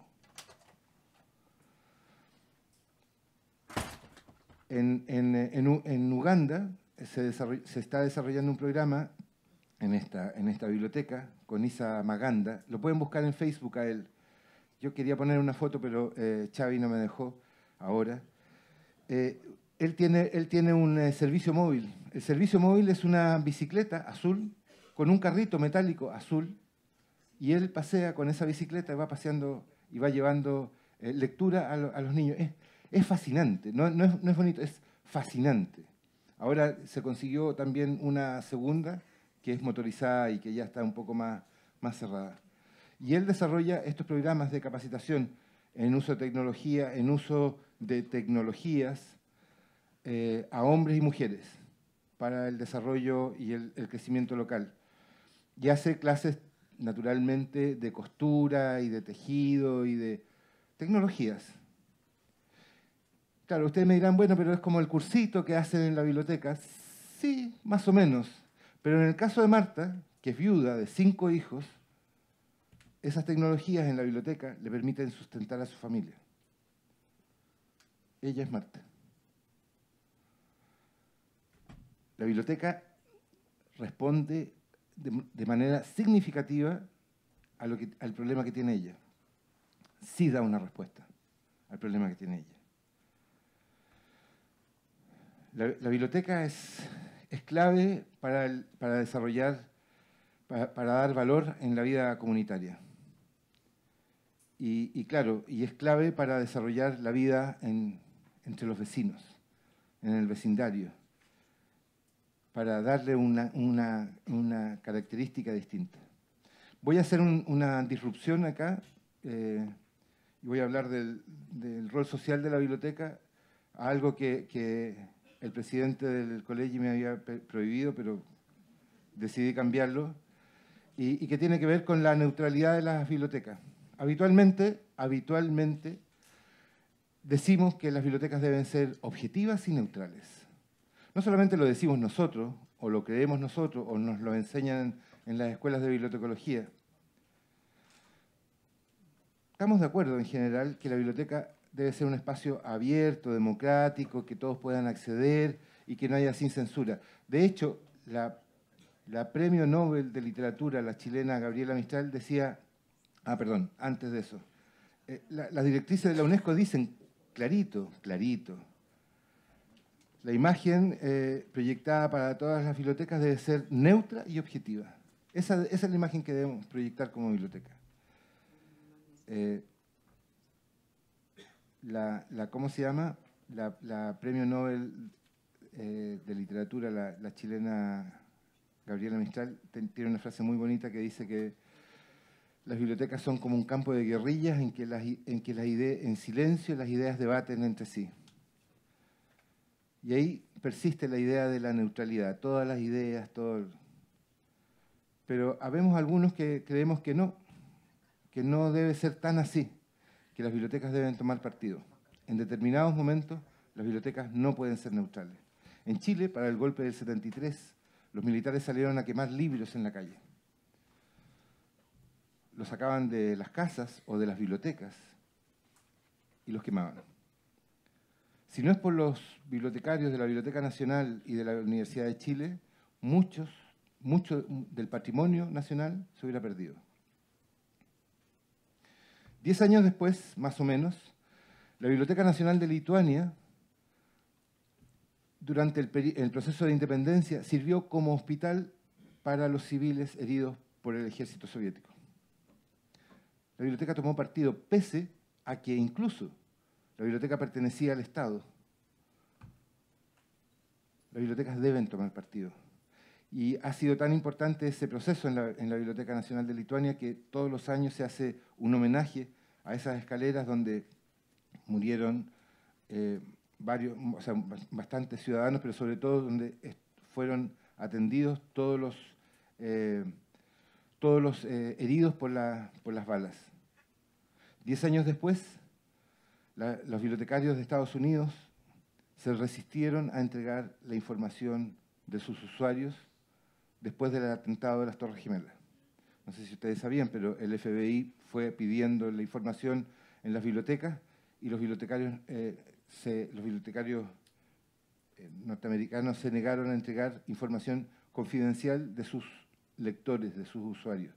En, en, en, en Uganda se, se está desarrollando un programa en esta, en esta biblioteca con Isa Maganda. Lo pueden buscar en Facebook a él. Yo quería poner una foto, pero eh, Xavi no me dejó ahora. Eh, él, tiene, él tiene un eh, servicio móvil. El servicio móvil es una bicicleta azul con un carrito metálico azul y él pasea con esa bicicleta y va paseando y va llevando eh, lectura a, lo, a los niños. Es, es fascinante, no, no, es, no es bonito, es fascinante. Ahora se consiguió también una segunda que es motorizada y que ya está un poco más, más cerrada. Y él desarrolla estos programas de capacitación en uso de tecnología, en uso de tecnologías eh, a hombres y mujeres para el desarrollo y el, el crecimiento local. Y hace clases naturalmente de costura y de tejido y de tecnologías. Claro, ustedes me dirán, bueno, pero es como el cursito que hacen en la biblioteca. Sí, más o menos. Pero en el caso de Marta, que es viuda de cinco hijos, esas tecnologías en la biblioteca le permiten sustentar a su familia. Ella es Marta. La biblioteca responde de, de manera significativa a lo que, al problema que tiene ella. Sí da una respuesta al problema que tiene ella. La, la biblioteca es, es clave para, el, para desarrollar, para, para dar valor en la vida comunitaria. Y, y claro, y es clave para desarrollar la vida en, entre los vecinos, en el vecindario, para darle una, una, una característica distinta. Voy a hacer un, una disrupción acá eh, y voy a hablar del, del rol social de la biblioteca, algo que, que el presidente del colegio me había prohibido, pero decidí cambiarlo, y, y que tiene que ver con la neutralidad de las bibliotecas. Habitualmente, habitualmente decimos que las bibliotecas deben ser objetivas y neutrales. No solamente lo decimos nosotros, o lo creemos nosotros, o nos lo enseñan en las escuelas de bibliotecología. Estamos de acuerdo en general que la biblioteca debe ser un espacio abierto, democrático, que todos puedan acceder y que no haya sin censura. De hecho, la, la premio Nobel de Literatura, la chilena Gabriela Mistral, decía... Ah, perdón, antes de eso. Eh, la, las directrices de la UNESCO dicen clarito, clarito. La imagen eh, proyectada para todas las bibliotecas debe ser neutra y objetiva. Esa, esa es la imagen que debemos proyectar como biblioteca. Eh, la, la, ¿Cómo se llama? La, la premio Nobel eh, de literatura, la, la chilena Gabriela Mistral, tiene una frase muy bonita que dice que las bibliotecas son como un campo de guerrillas en que, las, en que las ideas, en silencio las ideas debaten entre sí. Y ahí persiste la idea de la neutralidad, todas las ideas, todo. El... Pero habemos algunos que creemos que no, que no debe ser tan así, que las bibliotecas deben tomar partido. En determinados momentos, las bibliotecas no pueden ser neutrales. En Chile, para el golpe del setenta y tres, los militares salieron a quemar libros en la calle. Los sacaban de las casas o de las bibliotecas y los quemaban. Si no es por los bibliotecarios de la Biblioteca Nacional y de la Universidad de Chile, muchos, mucho del patrimonio nacional se hubiera perdido. Diez años después, más o menos, la Biblioteca Nacional de Lituania, durante el, el proceso de independencia, sirvió como hospital para los civiles heridos por el ejército soviético. La biblioteca tomó partido, pese a que incluso la biblioteca pertenecía al Estado. Las bibliotecas deben tomar partido. Y ha sido tan importante ese proceso en la, en la Biblioteca Nacional de Lituania que todos los años se hace un homenaje a esas escaleras donde murieron eh, varios, o sea, bastantes ciudadanos, pero sobre todo donde fueron atendidos todos los, eh, todos los eh, heridos por, la, por las balas. Diez años después, la, los bibliotecarios de Estados Unidos se resistieron a entregar la información de sus usuarios después del atentado de las Torres Gemelas. No sé si ustedes sabían, pero el F B I fue pidiendo la información en las bibliotecas y los bibliotecarios, eh, se, los bibliotecarios eh, norteamericanos se negaron a entregar información confidencial de sus lectores, de sus usuarios.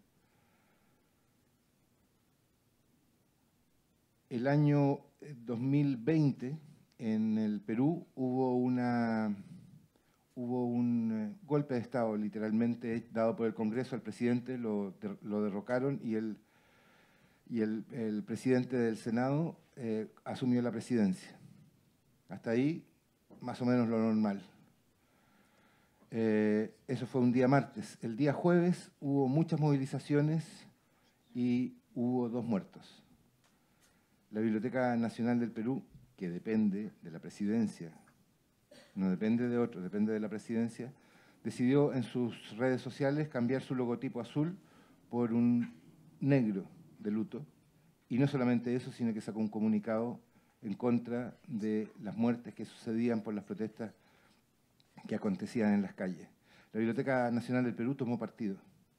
El año dos mil veinte, en el Perú, hubo, una, hubo un golpe de Estado, literalmente, dado por el Congreso al presidente, lo, lo derrocaron y el, y el, el presidente del Senado eh, asumió la presidencia. Hasta ahí, más o menos lo normal. Eh, eso fue un día martes. El día jueves hubo muchas movilizaciones y hubo dos muertos. La Biblioteca Nacional del Perú, que depende de la presidencia, no depende de otro, depende de la presidencia, decidió en sus redes sociales cambiar su logotipo azul por un negro de luto. Y no solamente eso, sino que sacó un comunicado en contra de las muertes que sucedían por las protestas que acontecían en las calles. La Biblioteca Nacional del Perú tomó partido.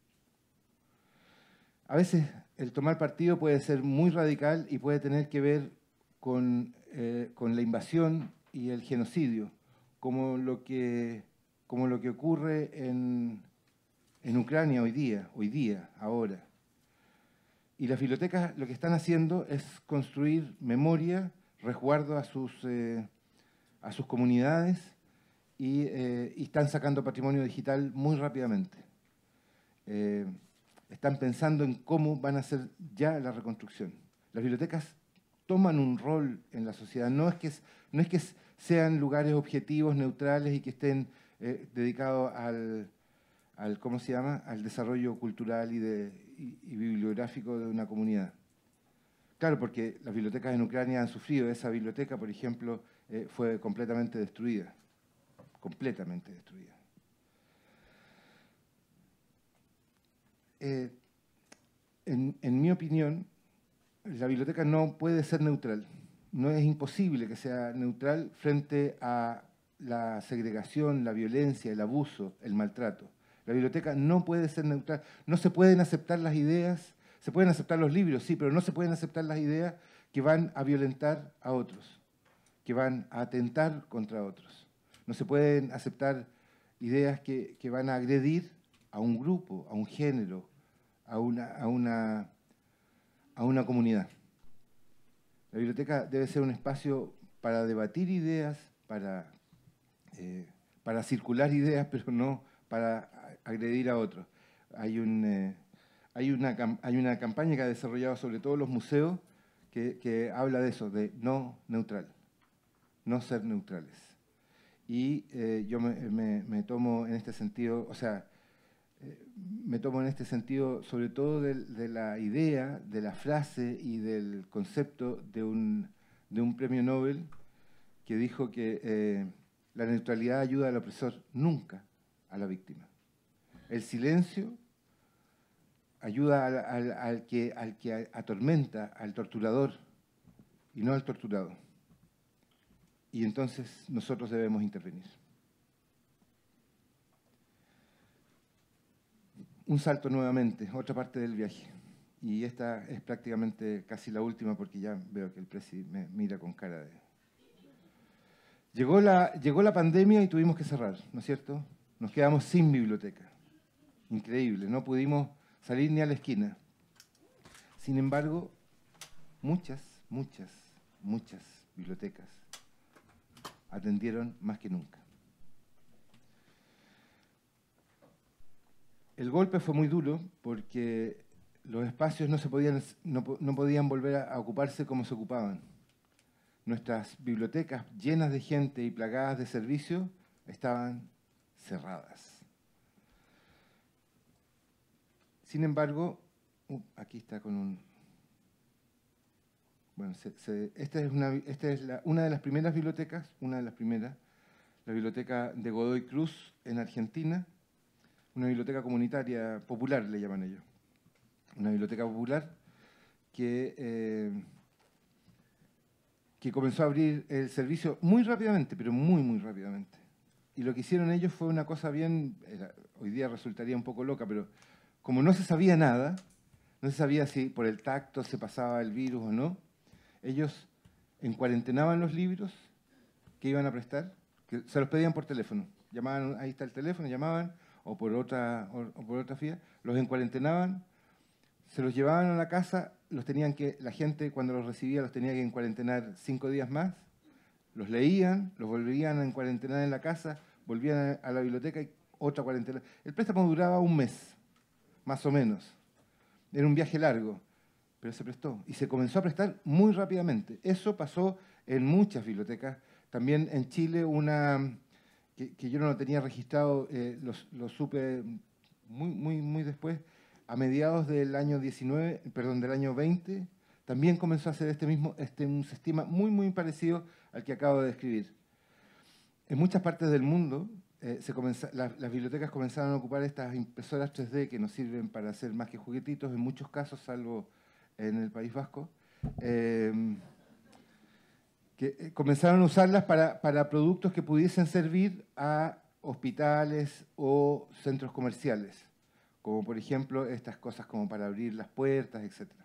A veces el tomar partido puede ser muy radical y puede tener que ver con, eh, con la invasión y el genocidio, como lo que, como lo que ocurre en, en Ucrania hoy día, hoy día, ahora. Y las bibliotecas lo que están haciendo es construir memoria, resguardo a sus, eh, a sus comunidades y, eh, y están sacando patrimonio digital muy rápidamente. Eh, están pensando en cómo van a hacer ya la reconstrucción. Las bibliotecas toman un rol en la sociedad, no es que, no es que sean lugares objetivos, neutrales y que estén eh, dedicados al, al, ¿cómo se llama?, al desarrollo cultural y, de, y, y bibliográfico de una comunidad. Claro, porque las bibliotecas en Ucrania han sufrido. Esa biblioteca, por ejemplo, eh, fue completamente destruida, completamente destruida. Eh, en, en mi opinión, la biblioteca no puede ser neutral. No es imposible que sea neutral frente a la segregación, la violencia, el abuso, el maltrato. La biblioteca no puede ser neutral. No se pueden aceptar las ideas, se pueden aceptar los libros, sí, pero no se pueden aceptar las ideas que van a violentar a otros, que van a atentar contra otros. No se pueden aceptar ideas que, que van a agredir a un grupo, a un género, a una, a una, a una comunidad. La biblioteca debe ser un espacio para debatir ideas, para, eh, para circular ideas, pero no para agredir a otros. Hay, un, eh, hay, una, hay una campaña que ha desarrollado sobre todo los museos que, que habla de eso, de no neutral, no ser neutrales. Y eh, yo me, me, me tomo en este sentido, o sea, eh, me tomo en este sentido sobre todo de, de la idea, de la frase y del concepto de un, de un premio Nobel que dijo que eh, la neutralidad ayuda al opresor, nunca a la víctima. El silencio ayuda al, al, al, que, al que atormenta, al torturador, y no al torturado. Y entonces nosotros debemos intervenir. Un salto nuevamente, otra parte del viaje. Y esta es prácticamente casi la última porque ya veo que el presi me mira con cara de... Llegó la, llegó la pandemia y tuvimos que cerrar, ¿no es cierto? Nos quedamos sin biblioteca. Increíble, no pudimos salir ni a la esquina. Sin embargo, muchas, muchas, muchas bibliotecas atendieron más que nunca. El golpe fue muy duro porque los espacios no, se podían, no, no podían volver a, a ocuparse como se ocupaban. Nuestras bibliotecas llenas de gente y plagadas de servicios estaban cerradas. Sin embargo, uh, aquí está con un... Bueno, se, se, esta es, una, esta es la, una de las primeras bibliotecas, una de las primeras, la biblioteca de Godoy Cruz en Argentina, una biblioteca comunitaria popular, le llaman ellos. Una biblioteca popular que, eh, que comenzó a abrir el servicio muy rápidamente, pero muy, muy rápidamente. Y lo que hicieron ellos fue una cosa bien, era, hoy día resultaría un poco loca, pero como no se sabía nada, no se sabía si por el tacto se pasaba el virus o no, ellos encuarentenaban los libros que iban a prestar, que se los pedían por teléfono. Llamaban, ahí está el teléfono, llamaban, o por otra, o, o por otra vía, los encuarentenaban, se los llevaban a la casa, los tenían que, la gente cuando los recibía los tenía que encuarentenar cinco días más, los leían, los volvían a encuarentenar en la casa, volvían a, a la biblioteca y otra cuarentena. El préstamo duraba un mes, más o menos. Era un viaje largo, pero se prestó. Y se comenzó a prestar muy rápidamente. Eso pasó en muchas bibliotecas. También en Chile, una que, que yo no lo tenía registrado, eh, lo, lo supe muy, muy, muy después, a mediados del año diecinueve, perdón, del año veinte, también comenzó a hacer este mismo, este, un sistema muy, muy parecido al que acabo de describir. En muchas partes del mundo, Eh, se comenza, la, las bibliotecas comenzaron a ocupar estas impresoras tres D que nos sirven para hacer más que juguetitos, en muchos casos, salvo en el País Vasco, eh, que eh, comenzaron a usarlas para, para productos que pudiesen servir a hospitales o centros comerciales, como por ejemplo estas cosas como para abrir las puertas, etcétera.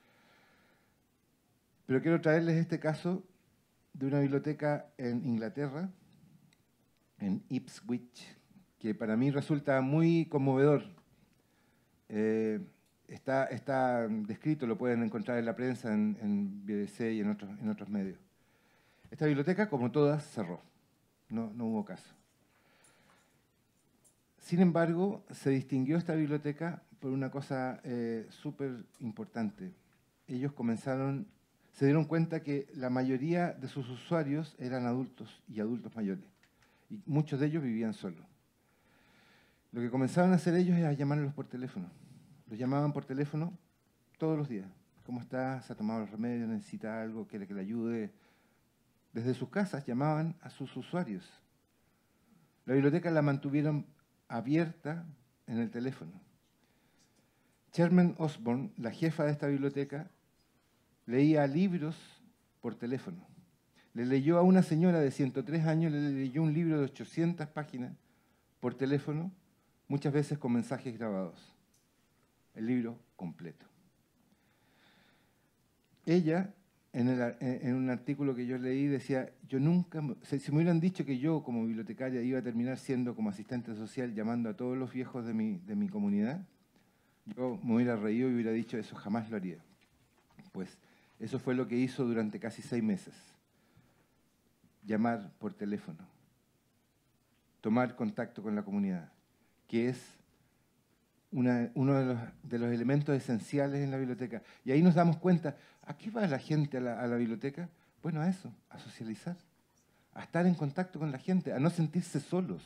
Pero quiero traerles este caso de una biblioteca en Inglaterra, en Ipswich, que para mí resulta muy conmovedor. Eh, está, está descrito, lo pueden encontrar en la prensa, en, en B B C y en otros, en otros medios. Esta biblioteca, como todas, cerró. No, no hubo caso. Sin embargo, se distinguió esta biblioteca por una cosa eh, súper importante. Ellos comenzaron, se dieron cuenta que la mayoría de sus usuarios eran adultos y adultos mayores. Y muchos de ellos vivían solos. Lo que comenzaron a hacer ellos era llamarlos por teléfono. Los llamaban por teléfono todos los días. ¿Cómo está? ¿Se ha tomado los remedios? ¿Necesita algo? ¿Quiere que le ayude? Desde sus casas llamaban a sus usuarios. La biblioteca la mantuvieron abierta en el teléfono. Sherman Osborne, la jefa de esta biblioteca, leía libros por teléfono. Le leyó a una señora de ciento tres años, le leyó un libro de ochocientas páginas por teléfono, muchas veces con mensajes grabados. El libro completo. Ella, en, el, en un artículo que yo leí, decía, yo nunca, si me hubieran dicho que yo como bibliotecaria iba a terminar siendo como asistente social llamando a todos los viejos de mi, de mi comunidad, yo me hubiera reído y hubiera dicho, eso jamás lo haría. Pues eso fue lo que hizo durante casi seis meses. Llamar por teléfono, tomar contacto con la comunidad, que es una, uno de los, de los elementos esenciales en la biblioteca. Y ahí nos damos cuenta, ¿a qué va la gente a la, a la biblioteca? Bueno, a eso, a socializar, a estar en contacto con la gente, a no sentirse solos.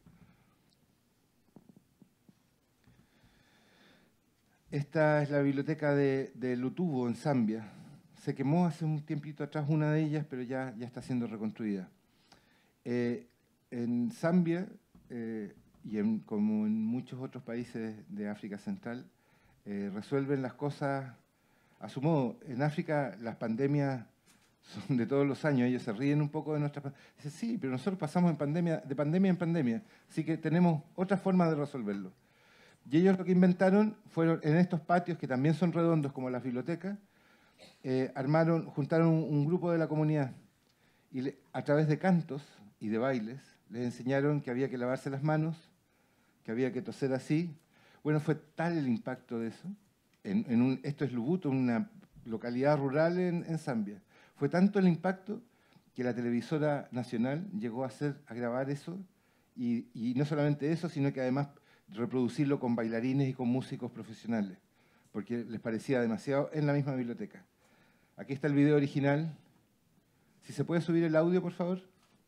Esta es la biblioteca de, de Lutubo, en Zambia. Se quemó hace un tiempito atrás una de ellas, pero ya, ya está siendo reconstruida. Eh, en Zambia, eh, y en, como en muchos otros países de África Central, eh, resuelven las cosas a su modo. En África las pandemias son de todos los años, ellos se ríen un poco de nuestras pandemias. Dicen, sí, pero nosotros pasamos en pandemia, de pandemia en pandemia, así que tenemos otra forma de resolverlo. Y ellos lo que inventaron fueron, en estos patios, que también son redondos como las bibliotecas, eh, armaron, juntaron un, un grupo de la comunidad y le, a través de cantos y de bailes les enseñaron que había que lavarse las manos, que había que toser así. Bueno, fue tal el impacto de eso. En, en un, esto es Lubuto, una localidad rural en, en Zambia. Fue tanto el impacto que la televisora nacional llegó a, hacer, a grabar eso, y, y no solamente eso, sino que además reproducirlo con bailarines y con músicos profesionales, porque les parecía demasiado en la misma biblioteca. Aquí está el video original. Si se puede subir el audio, por favor.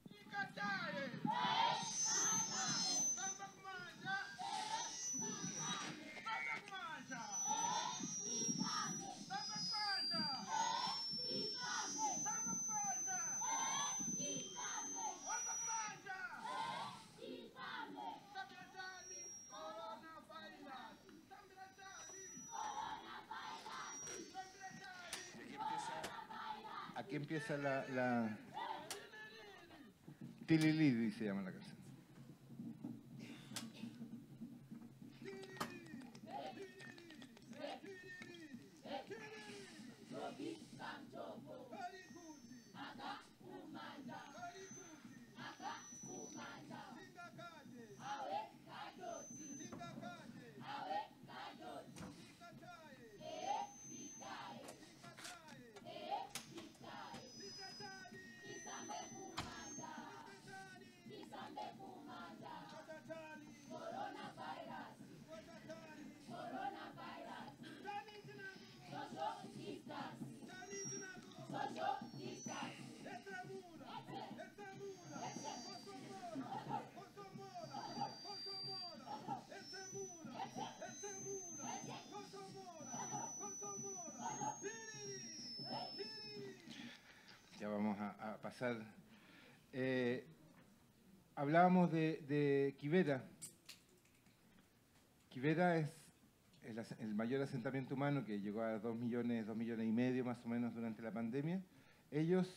Aquí empieza la... la... Tililili se llama la canción. Ya vamos a, a pasar. Eh, hablábamos de, de Kibera. Kibera es el, el mayor asentamiento humano que llegó a dos millones, dos millones y medio más o menos durante la pandemia. Ellos,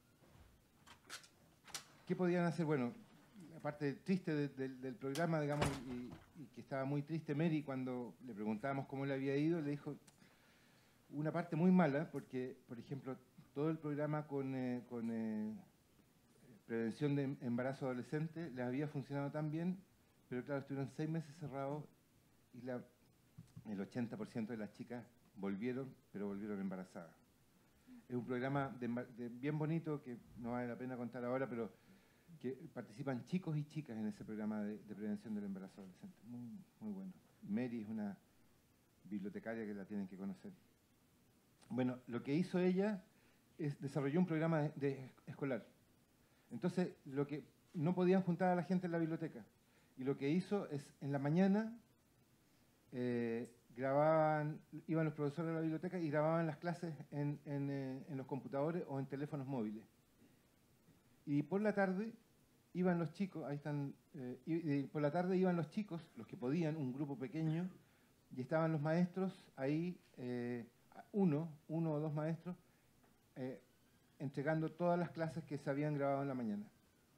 ¿qué podían hacer? Bueno, la parte triste de, de, del programa, digamos, y, y que estaba muy triste Mary cuando le preguntábamos cómo le había ido, le dijo una parte muy mala, porque, por ejemplo, todo el programa con, eh, con eh, prevención de embarazo adolescente les había funcionado tan bien, pero claro, estuvieron seis meses cerrados y la, el ochenta por ciento de las chicas volvieron, pero volvieron embarazadas. Es un programa de, de, bien bonito que no vale la pena contar ahora, pero que participan chicos y chicas en ese programa de, de prevención del embarazo adolescente. Muy, muy bueno. Mary es una bibliotecaria que la tienen que conocer. Bueno, lo que hizo ella es desarrolló un programa de, de escolar. Entonces, lo que no podían juntar a la gente en la biblioteca. Y lo que hizo es, en la mañana, eh, grababan, iban los profesores a la biblioteca y grababan las clases en, en, eh, en los computadores o en teléfonos móviles. Y por la tarde iban los chicos, ahí están, eh, y, y por la tarde iban los chicos, los que podían, un grupo pequeño, y estaban los maestros ahí, eh, uno, uno o dos maestros, eh, entregando todas las clases que se habían grabado en la mañana.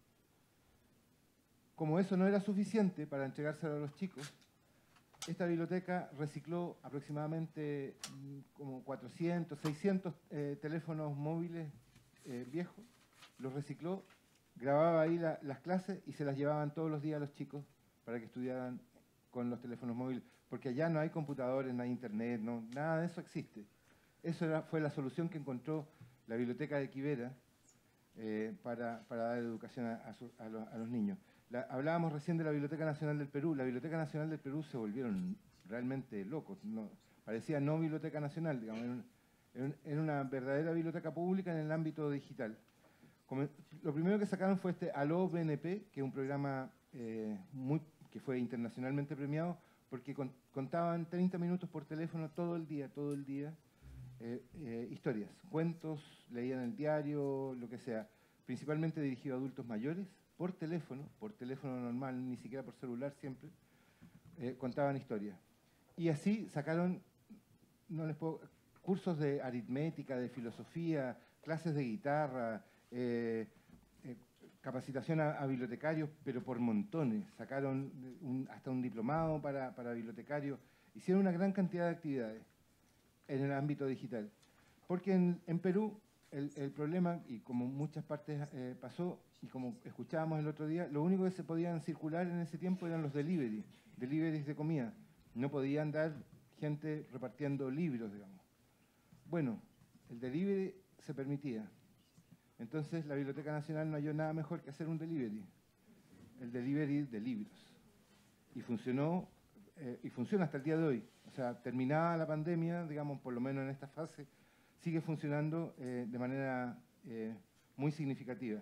Como eso no era suficiente para entregárselo a los chicos, esta biblioteca recicló aproximadamente como cuatrocientos, seiscientos eh, teléfonos móviles eh, viejos, los recicló, grababa ahí la, las clases y se las llevaban todos los días a los chicos para que estudiaran con los teléfonos móviles, porque allá no hay computadores, no hay internet, no, nada de eso existe. Eso era, fue la solución que encontró la biblioteca de Kibera eh, para, para dar educación a, a, su, a, los, a los niños. La, hablábamos recién de la Biblioteca Nacional del Perú. La Biblioteca Nacional del Perú se volvieron realmente locos. No, parecía no Biblioteca Nacional, digamos, era, un, era, un, era una verdadera biblioteca pública en el ámbito digital. Como, lo primero que sacaron fue este Aló B N P, que es un programa eh, muy, que fue internacionalmente premiado, porque con, contaban treinta minutos por teléfono todo el día, todo el día, eh, eh, historias, cuentos, leían el diario, lo que sea, principalmente dirigido a adultos mayores, por teléfono, por teléfono normal, ni siquiera por celular siempre, eh, contaban historias. Y así sacaron, no les puedo, cursos de aritmética, de filosofía, clases de guitarra, eh, eh, capacitación a, a bibliotecarios, pero por montones. Sacaron un, hasta un diplomado para, para bibliotecarios. Hicieron una gran cantidad de actividades en el ámbito digital. Porque en, en Perú el, el problema, y como en muchas partes eh, pasó, y como escuchábamos el otro día, lo único que se podían circular en ese tiempo eran los delivery, deliveries de comida. No podía andar gente repartiendo libros, digamos. Bueno, el delivery se permitía. Entonces la Biblioteca Nacional no halló nada mejor que hacer un delivery. El delivery de libros. Y funcionó, eh, y funciona hasta el día de hoy. O sea, terminada la pandemia, digamos, por lo menos en esta fase, sigue funcionando eh, de manera eh, muy significativa.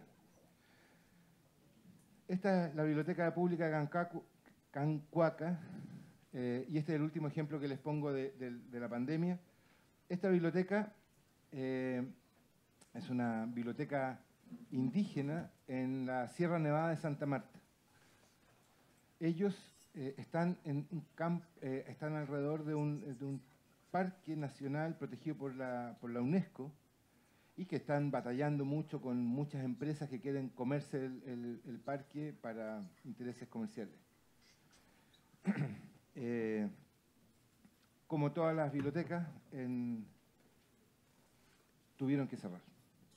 Esta es la Biblioteca Pública de Cancuaca, eh, y este es el último ejemplo que les pongo de, de, de la pandemia. Esta biblioteca eh, es una biblioteca indígena en la Sierra Nevada de Santa Marta. Ellos eh, están, en un camp, eh, están alrededor de un, de un parque nacional protegido por la, por la UNESCO y que están batallando mucho con muchas empresas que quieren comerse el, el, el parque para intereses comerciales. eh, como todas las bibliotecas, en, tuvieron que cerrar.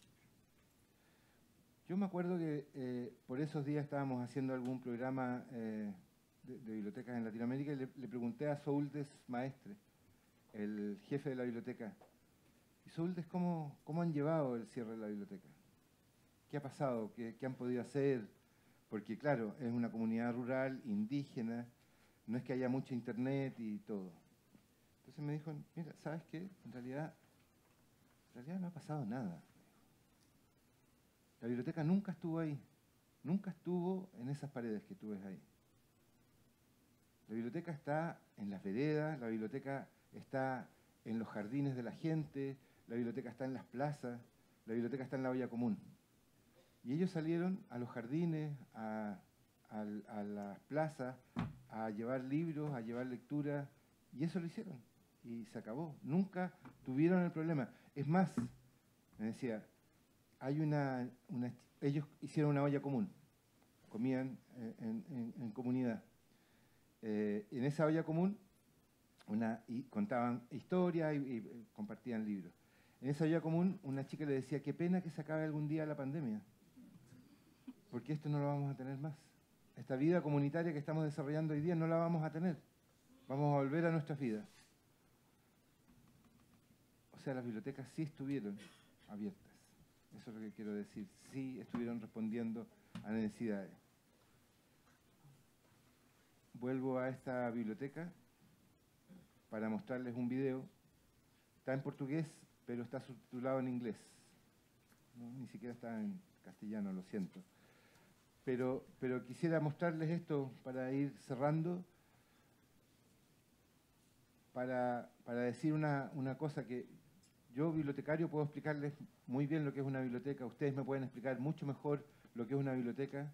Yo me acuerdo que eh, por esos días estábamos haciendo algún programa eh, de, de bibliotecas en Latinoamérica y le, le pregunté a Souldes Maestre, el jefe de la biblioteca, y Souldes, ¿cómo, ¿cómo han llevado el cierre de la biblioteca? ¿Qué ha pasado? ¿Qué, qué han podido hacer? Porque claro, es una comunidad rural, indígena, no es que haya mucho internet y todo. Entonces me dijo, mira, ¿sabes qué? En realidad, en realidad no ha pasado nada. La biblioteca nunca estuvo ahí, nunca estuvo en esas paredes que tú ves ahí. La biblioteca está en las veredas, la biblioteca está en los jardines de la gente, la biblioteca está en las plazas, la biblioteca está en la olla común. Y ellos salieron a los jardines, a, a, a las plazas, a llevar libros, a llevar lectura, y eso lo hicieron. Y se acabó. Nunca tuvieron el problema. Es más, me decía, hay una, una ellos hicieron una olla común, comían en, en, en comunidad. Eh, en esa olla común una, y contaban historias y, y compartían libros. En esa olla común una chica le decía, qué pena que se acabe algún día la pandemia, porque esto no lo vamos a tener más. Esta vida comunitaria que estamos desarrollando hoy día no la vamos a tener. Vamos a volver a nuestras vidas. O sea, las bibliotecas sí estuvieron abiertas. Eso es lo que quiero decir. Sí estuvieron respondiendo a necesidades. Vuelvo a esta biblioteca para mostrarles un video. Está en portugués, pero está subtitulado en inglés. No, ni siquiera está en castellano, lo siento. Pero, pero quisiera mostrarles esto para ir cerrando, para, para decir una, una cosa que yo, bibliotecario, puedo explicarles muy bien lo que es una biblioteca. Ustedes me pueden explicar mucho mejor lo que es una biblioteca.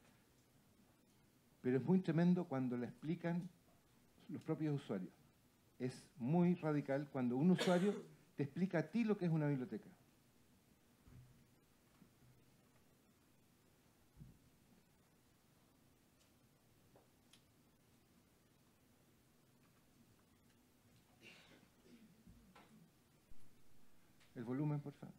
Pero es muy tremendo cuando la explican los propios usuarios. Es muy radical cuando un usuario te explica a ti lo que es una biblioteca. El volumen, por favor.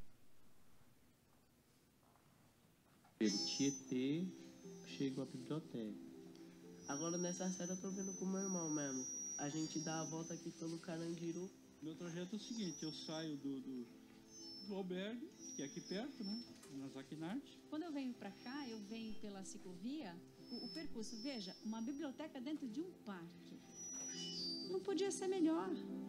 Tietê, chego à biblioteca. Agora nessa série eu tô vendo com meu irmão mesmo. A gente dá a volta aqui pelo Carandiru. Meu trajeto é o seguinte, eu saio do, do, do albergue, que é aqui perto, né? Na Zaquinarte. Quando eu venho para cá, eu venho pela ciclovia, o, o percurso, veja, uma biblioteca dentro de um parque. não podia ser melhor.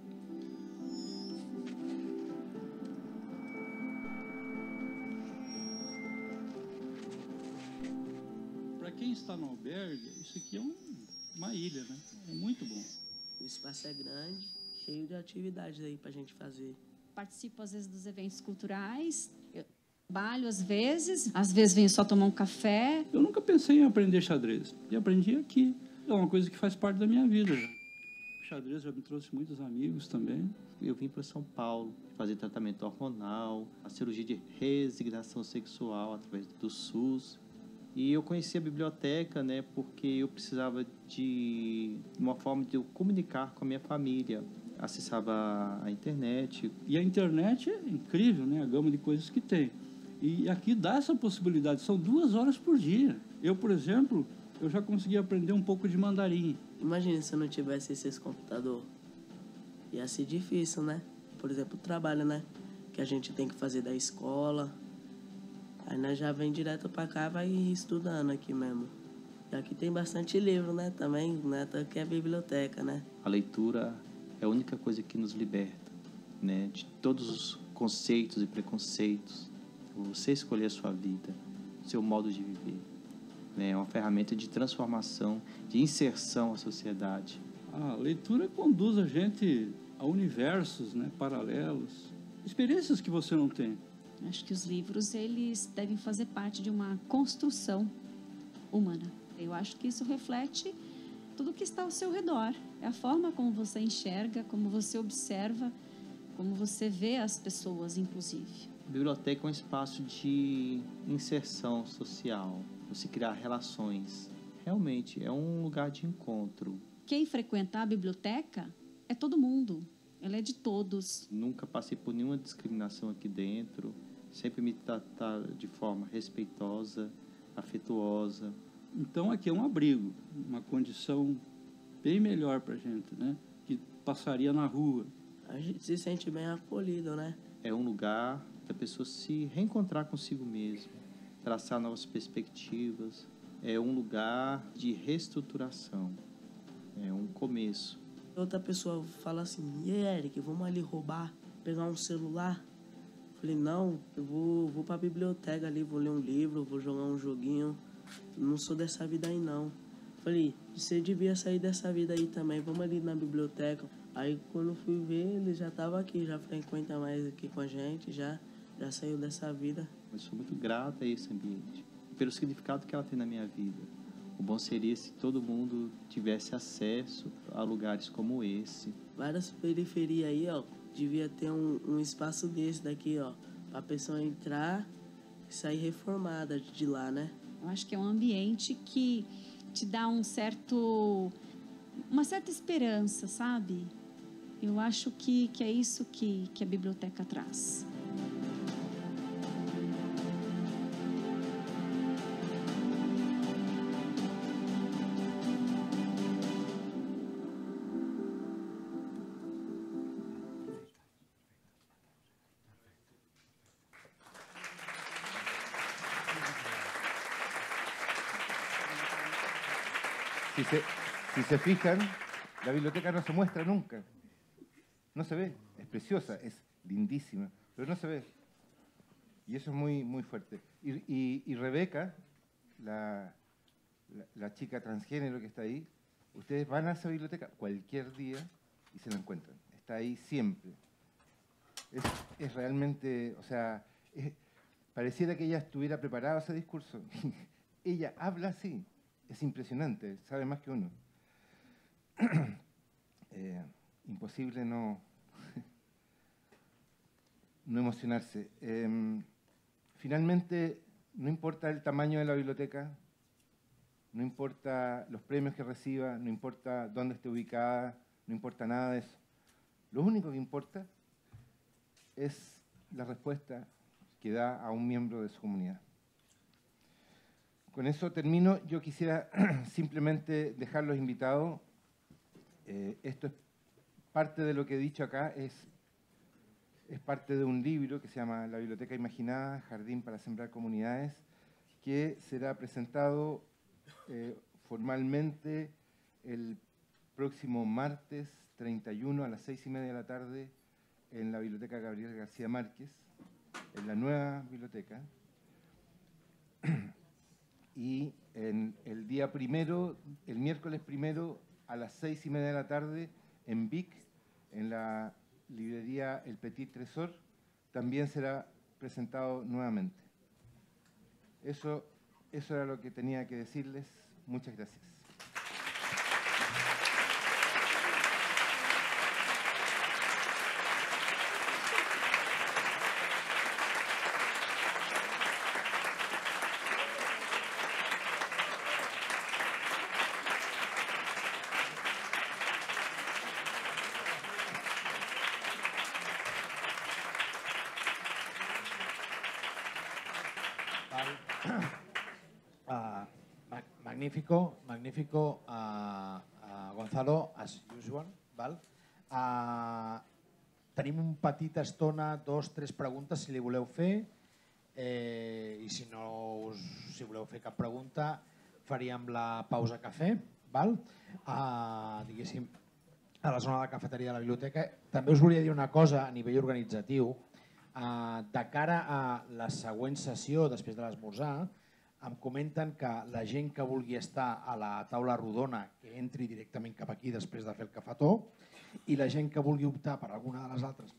Para quem está no albergue, isso aqui é um, uma ilha, né? É muito bom. O espaço é grande, cheio de atividades aí pra gente fazer. Participo, às vezes, dos eventos culturais. Eu trabalho, às vezes. Às vezes, venho só tomar um café. Eu nunca pensei em aprender xadrez. E aprendi aqui. É uma coisa que faz parte da minha vida. Já. O xadrez já me trouxe muitos amigos também. Eu vim para São Paulo fazer tratamento hormonal, a cirurgia de resignação sexual através do SUS. E eu conheci a biblioteca, né, porque eu precisava de uma forma de eu comunicar com a minha família. Acessava a internet. E a internet é incrível, né? A gama de coisas que tem. E aqui dá essa possibilidade. São duas horas por dia. Eu, por exemplo, eu já consegui aprender um pouco de mandarim. Imagina se eu não tivesse esse computador. Ia ser difícil, né? Por exemplo, o trabalho, né? Que a gente tem que fazer da escola. Aí nós já vem direto pra cá, vai estudando aqui mesmo. E aqui tem bastante livro, né? Também, né? Que é biblioteca, né? A leitura é a única coisa que nos liberta, né? De todos os conceitos e preconceitos. Você escolher a sua vida, o seu modo de viver. Né? É uma ferramenta de transformação, de inserção à sociedade. A leitura conduz a gente a universos, né? Paralelos. Experiências que você não tem. Acho que os livros, eles devem fazer parte de uma construção humana. Eu acho que isso reflete tudo que está ao seu redor. É a forma como você enxerga, como você observa, como você vê as pessoas, inclusive. A biblioteca é um espaço de inserção social, você criar relações. Realmente, é um lugar de encontro. Quem frequentar a biblioteca é todo mundo. Ela é de todos. Nunca passei por nenhuma discriminação aqui dentro. Sempre me tratar de forma respeitosa, afetuosa. Então aqui é um abrigo, uma condição bem melhor para a gente, né? Que passaria na rua. A gente se sente bem acolhido, né? É um lugar da pessoa se reencontrar consigo mesmo, traçar novas perspectivas. É um lugar de reestruturação. É um começo. Outra pessoa fala assim, e aí, Eric, vamos ali roubar, pegar um celular? Falei, não, eu vou, vou pra biblioteca ali, vou ler um livro, vou jogar um joguinho. Não sou dessa vida aí, não. Falei, você devia sair dessa vida aí também, vamos ali na biblioteca. Aí, quando fui ver, ele já estava aqui, já frequenta mais aqui com a gente, já, já saiu dessa vida. Eu sou muito grato a esse ambiente, pelo significado que ela tem na minha vida. O bom seria se todo mundo tivesse acesso a lugares como esse. Várias periferias aí, ó, devia ter um, um espaço desse daqui, ó, pra pessoa entrar e sair reformada de lá, né? Eu acho que é um ambiente que te dá um certo, uma certa esperança, sabe? Eu acho que, que é isso que, que a biblioteca traz. Si se, si se fijan, la biblioteca no se muestra nunca. No se ve. Es preciosa, es lindísima, pero no se ve. Y eso es muy, muy fuerte. Y, y, y Rebeca, la, la, la chica transgénero que está ahí, ustedes van a esa biblioteca cualquier día y se la encuentran. Está ahí siempre. Es, es realmente, o sea, es, pareciera que ella estuviera preparada a ese discurso. Ella habla así. Es impresionante, sabe más que uno. eh, imposible no, no emocionarse. Eh, finalmente, no importa el tamaño de la biblioteca, no importa los premios que reciba, no importa dónde esté ubicada, no importa nada de eso. Lo único que importa es la respuesta que da a un miembro de su comunidad. Con eso termino. Yo quisiera simplemente dejarlos invitados. Eh, esto es parte de lo que he dicho acá, es, es parte de un libro que se llama La Biblioteca Imaginada, Jardín para Sembrar Comunidades, que será presentado eh, formalmente el próximo martes treinta y uno a las seis y media de la tarde en la Biblioteca Gabriel García Márquez, en la nueva biblioteca. Y en el día primero, el miércoles primero a las seis y media de la tarde en Vic, en la librería El Petit Tresor, también será presentado nuevamente. Eso, eso era lo que tenía que decirles. Muchas gracias. Uh, magnífico, magnífico, uh, uh, Gonzalo, as usual. Val? Uh, tenim un petit estona, dos, tres preguntes, si li voleu fer, eh, i si no us, si voleu fer cap pregunta, faríem la pausa cafè, val? Uh, diguéssim, a la zona de la cafeteria de la biblioteca. També us volia dir una cosa a nivell organitzatiu. Uh, de cara a la següent sessió, després de l'esmorzar, em comenten que la gent que vulgui estar a la taula rodona que entri directament cap aquí després de fer el cafetó, i la gent que vulgui optar per alguna de les altres,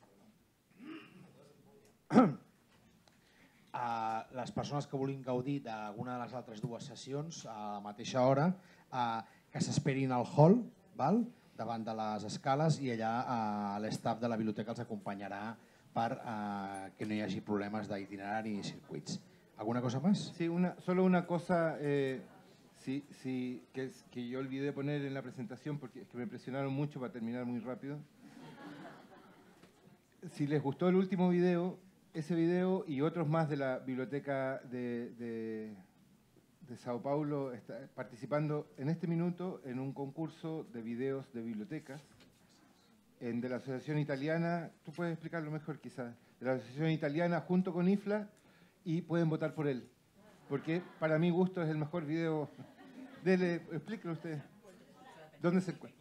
uh, les persones que vulguin gaudir d'alguna de les altres dues sessions a la mateixa hora, uh, que s'esperin al hall, val? Davant de les escales, i allà uh, l'estaf de la biblioteca els acompanyarà per uh, que no hi hagi problemes d'itinerari i circuits. ¿Alguna cosa más? Sí, una, solo una cosa eh, sí, sí, que, es, que yo olvidé poner en la presentación porque es que me presionaron mucho para terminar muy rápido. Si les gustó el último video, ese video y otros más de la biblioteca de, de, de Sao Paulo está participando en este minuto en un concurso de videos de bibliotecas en, de la Asociación Italiana, tú puedes explicarlo mejor quizás, de la Asociación Italiana junto con I F L A, y pueden votar por él, porque para mi gusto es el mejor video. Dele, explíquelo usted. ¿Dónde se encuentra?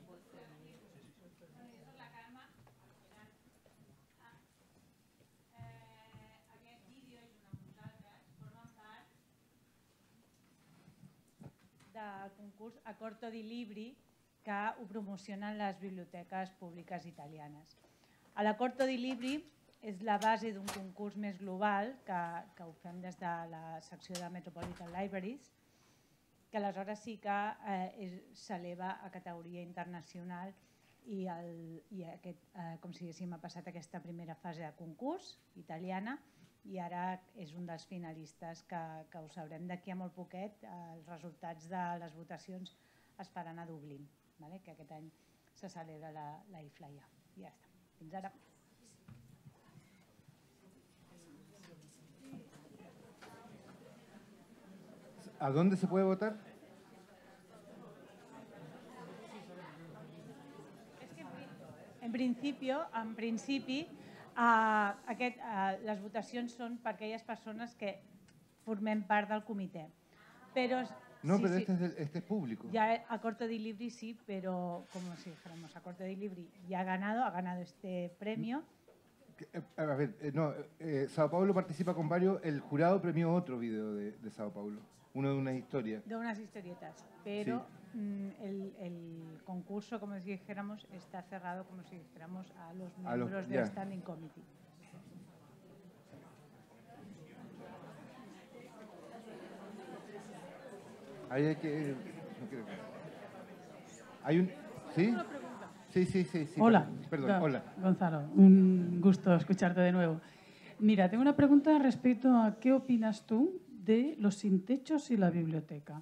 Del concurs Accordo di Libri que ho promocionen les biblioteques públiques italianes. L'Accordo di Libri és la base d'un concurs més global que, que ho fem des de la secció de Metropolitan Libraries, que aleshores sí que eh, s'eleva a categoria internacional i, el, i aquest, eh, com si diguéssim, ha passat aquesta primera fase de concurs italiana i ara és un dels finalistes que, que ho sabrem d'aquí a molt poquet. Eh, els resultats de les votacions es faran a Dublín, vale? Que aquest any se celebra la, la I F L A ja. I ja està. Fins ara. ¿A dónde se puede votar? En principi, en principi uh, aquest, uh, les votacions són per aquelles persones que formem part del comitè. Pero, no, sí, pero sí, este, es del, este es público. Ya Accordo di Libri sí, pero como si dijéramos, Accordo di Libri ya ha ganado, ha ganado este premio. A ver, eh, no, eh, Sao Paulo participa con varios, el jurado premió otro video de, de Sao Paulo, uno de unas historias. De unas historietas, pero sí. mmm, el, el concurso, como si dijéramos, está cerrado, como si dijéramos, a los miembros a los, del Standing Committee. Ahí hay que... No creo que... Hay un... ¿Sí? Sí, sí, sí, sí. Hola. Perdón, Go hola. Gonzalo, un gusto escucharte de nuevo. Mira, tengo una pregunta respecto a qué opinas tú de los sin techos y la biblioteca.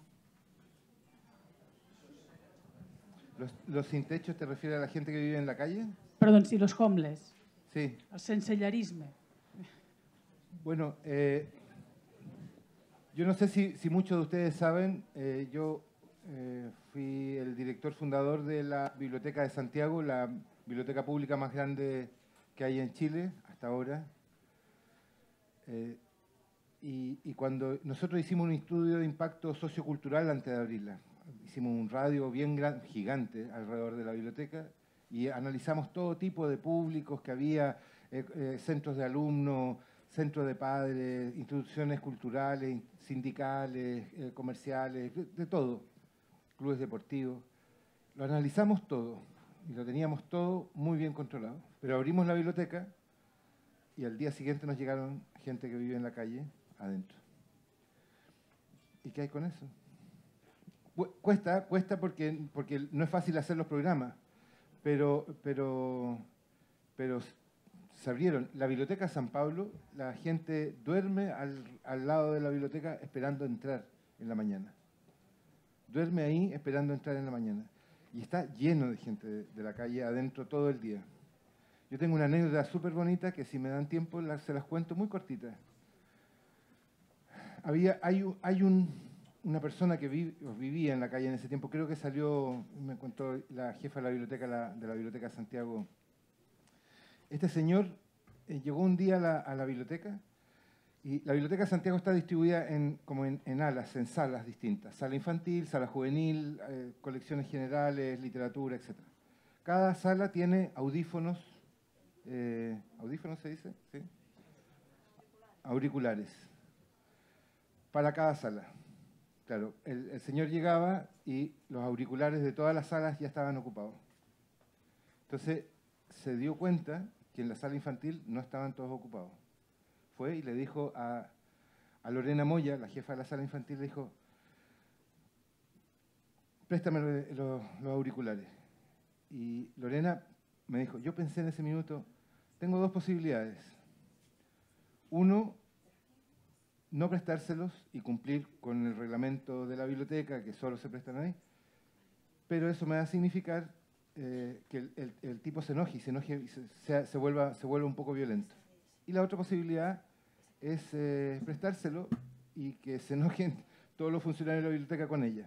¿Los, los sin techos te refieres a la gente que vive en la calle? Perdón, sí, los homeless. Sí. El sensellarisme. Bueno, eh, yo no sé si, si muchos de ustedes saben, eh, yo eh, fui el director fundador de la Biblioteca de Santiago, la biblioteca pública más grande que hay en Chile hasta ahora. Eh, y, y cuando nosotros hicimos un estudio de impacto sociocultural antes de abrirla, hicimos un radio bien gran, gigante alrededor de la biblioteca y analizamos todo tipo de públicos que había, eh, eh, centros de alumnos, centros de padres, instituciones culturales, sindicales, eh, comerciales, de, de todo, clubes deportivos. Lo analizamos todo y lo teníamos todo muy bien controlado. Pero abrimos la biblioteca y al día siguiente nos llegaron gente que vive en la calle adentro. ¿Y qué hay con eso? Cuesta, cuesta porque, porque no es fácil hacer los programas, pero, pero, pero se abrieron. La Biblioteca San Pablo, la gente duerme al, al lado de la biblioteca esperando entrar en la mañana. Duerme ahí esperando entrar en la mañana. Y está lleno de gente de, de la calle adentro todo el día. Yo tengo una anécdota súper bonita que si me dan tiempo la, se las cuento muy cortitas. Había, hay hay un, una persona que vi, vivía en la calle en ese tiempo, creo que salió, me contó la jefa de la biblioteca, la, de la Biblioteca de Santiago. Este señor eh, llegó un día a la, a la biblioteca y la Biblioteca de Santiago está distribuida en, como en, en alas, en salas distintas. Sala infantil, sala juvenil, eh, colecciones generales, literatura, etcétera. Cada sala tiene audífonos, eh, ¿audífonos se dice? ¿Sí? Auriculares. Para cada sala. Claro, el, el señor llegaba y los auriculares de todas las salas ya estaban ocupados. Entonces se dio cuenta que en la sala infantil no estaban todos ocupados. Fue y le dijo a, a Lorena Moya, la jefa de la sala infantil, le dijo, préstame los, los auriculares. Y Lorena me dijo, yo pensé en ese minuto, tengo dos posibilidades. Uno, no prestárselos y cumplir con el reglamento de la biblioteca, que solo se prestan ahí, pero eso me va a significar eh, que el, el, el tipo se enoje y se, enoje y se, se, se, vuelva, se vuelva un poco violento. Y la otra posibilidad es eh, prestárselo y que se enojen todos los funcionarios de la biblioteca con ella.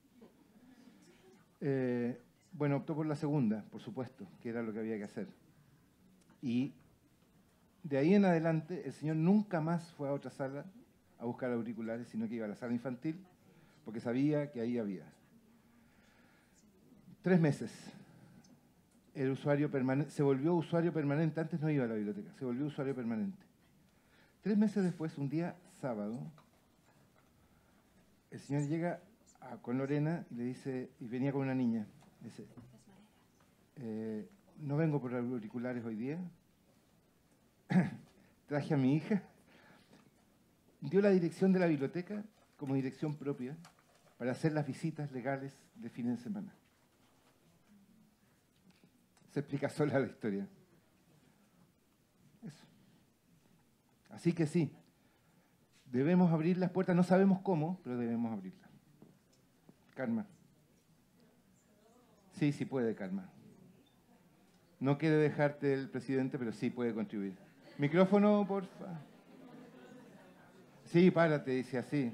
Eh, bueno, optó por la segunda, por supuesto, que era lo que había que hacer. Y de ahí en adelante, el señor nunca más fue a otra sala a buscar auriculares, sino que iba a la sala infantil, porque sabía que ahí había. Tres meses. El usuario permanente, se volvió usuario permanente, antes no iba a la biblioteca, se volvió usuario permanente. Tres meses después, un día sábado, el señor llega a, con Lorena y le dice, y venía con una niña, dice, eh, no vengo por auriculares hoy día, traje a mi hija, dio la dirección de la biblioteca como dirección propia para hacer las visitas legales de fin de semana. Se explica sola la historia. Eso. Así que sí, debemos abrir las puertas, no sabemos cómo, pero debemos abrirlas. Karma. Sí, sí puede, Karma. No quiere dejarte el presidente, pero sí puede contribuir. Micrófono, porfa. Sí, párate, dice así.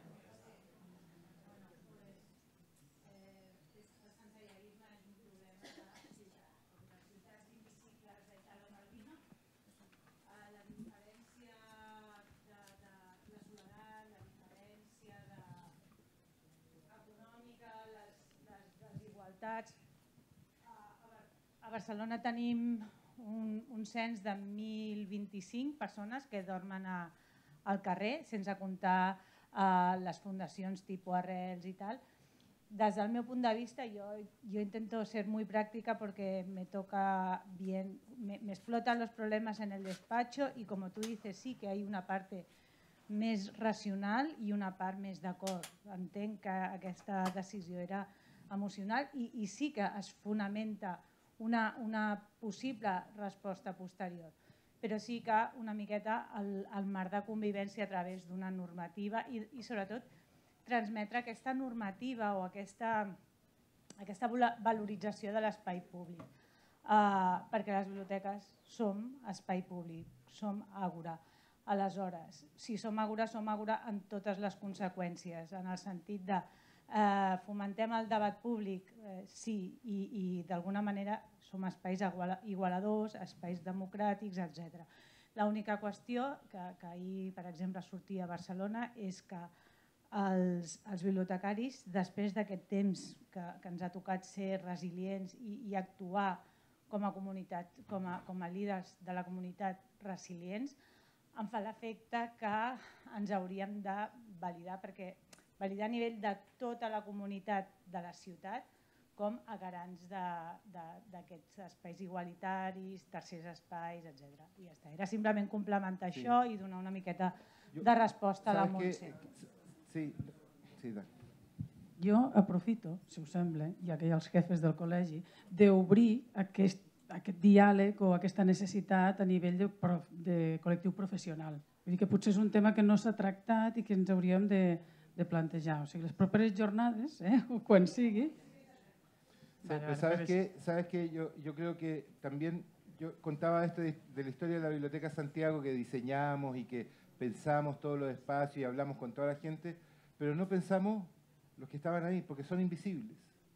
A Barcelona tenim un, un cens de mil vint-i-cinc persones que dormen a, al carrer, sense comptar uh, les fundacions tipus Arrels i tal. Des del meu punt de vista, yo, yo intento ser muy práctica porque me toca bien, me, me explotan los problemas en el despacho y como tú dices, sí que hay una parte més racional i una part més d'acord. Entenc que aquesta decisió era emocional i, i sí que es fonamenta una, una possible resposta posterior, però sí que una miqueta el, el marc de convivència a través d'una normativa i, i sobretot transmetre aquesta normativa o aquesta, aquesta valorització de l'espai públic, uh, perquè les biblioteques som espai públic, som àgora. Aleshores, si som àgora, som àgora en totes les conseqüències, en el sentit de eh, fomentem el debat públic, eh, sí, i, i d'alguna manera som espais igualadors, espais democràtics, etcètera. L'única qüestió que, que ahir, per exemple, sortia a Barcelona és que els, els bibliotecaris, després d'aquest temps que, que ens ha tocat ser resilients i, i actuar com a comunitat, com a, com a líders de la comunitat resilients, em fa l'efecte que ens hauríem de validar, perquè validar a nivell de tota la comunitat de la ciutat com a garants d'aquests espais igualitaris, tercers espais, etcètera. I ja està. Era simplement complementar sí. això i donar una miqueta de resposta a la Montse. Sí, sí, da. Jo aprofito, si us sembla, ja que hi ha els jefes del col·legi, d'obrir aquest, aquest diàleg o aquesta necessitat a nivell de, prof, de col·lectiu professional. Vull dir que potser és un tema que no s'ha tractat i que ens hauríem de, de plantejar. O sigui, les properes jornades, eh, o quan sigui. Sí, pero ¿sabes qué? ¿Sabes qué? Yo, yo creo que también, yo contaba esto de, de la historia de la Biblioteca Santiago, que diseñamos y que pensamos todos los espacios y hablamos con toda la gente, pero no pensamos los que estaban ahí, porque son invisibles.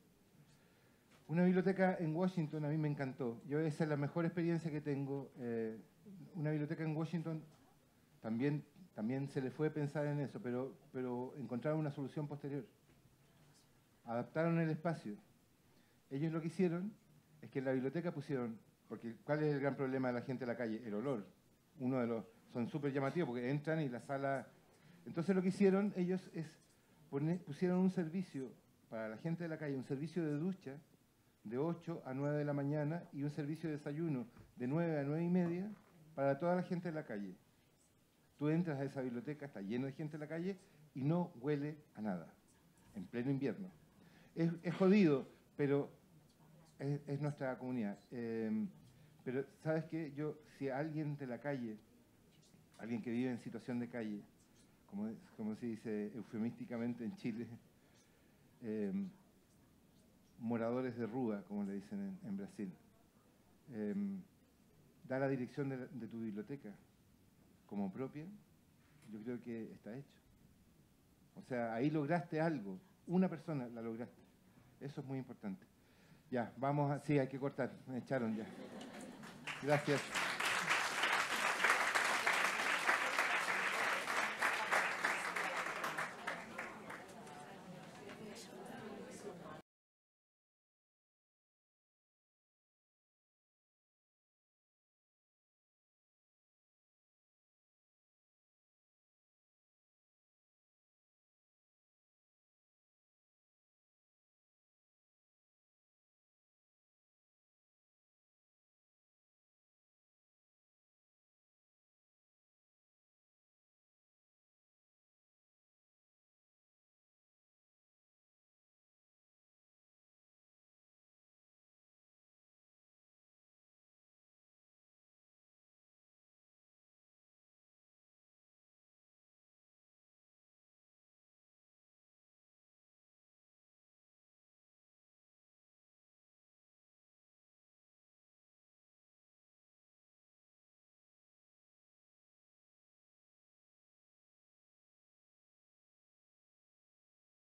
Una biblioteca en Washington a mí me encantó. Yo esa es la mejor experiencia que tengo. Eh, una biblioteca en Washington también, también se le fue pensar en eso, pero, pero encontraron una solución posterior. Adaptaron el espacio. Ellos lo que hicieron es que en la biblioteca pusieron, porque ¿cuál es el gran problema de la gente en la calle? El olor. Uno de los, son súper llamativos porque entran y la sala... Entonces lo que hicieron ellos es, poner, pusieron un servicio para la gente de la calle, un servicio de ducha de ocho a nueve de la mañana y un servicio de desayuno de nueve a nueve y media para toda la gente de la calle. Tú entras a esa biblioteca, está lleno de gente en la calle y no huele a nada, en pleno invierno. Es, es jodido, pero es, es nuestra comunidad. Eh, pero, ¿sabes qué? Yo, si alguien de la calle, alguien que vive en situación de calle, como, como se dice eufemísticamente en Chile, eh, moradores de rúa, como le dicen en, en Brasil, eh, da la dirección de, de tu biblioteca como propia, yo creo que está hecho. O sea, ahí lograste algo, una persona la lograste. Eso es muy importante. Ya, vamos a... Sí, hay que cortar, me echaron ya. Gracias.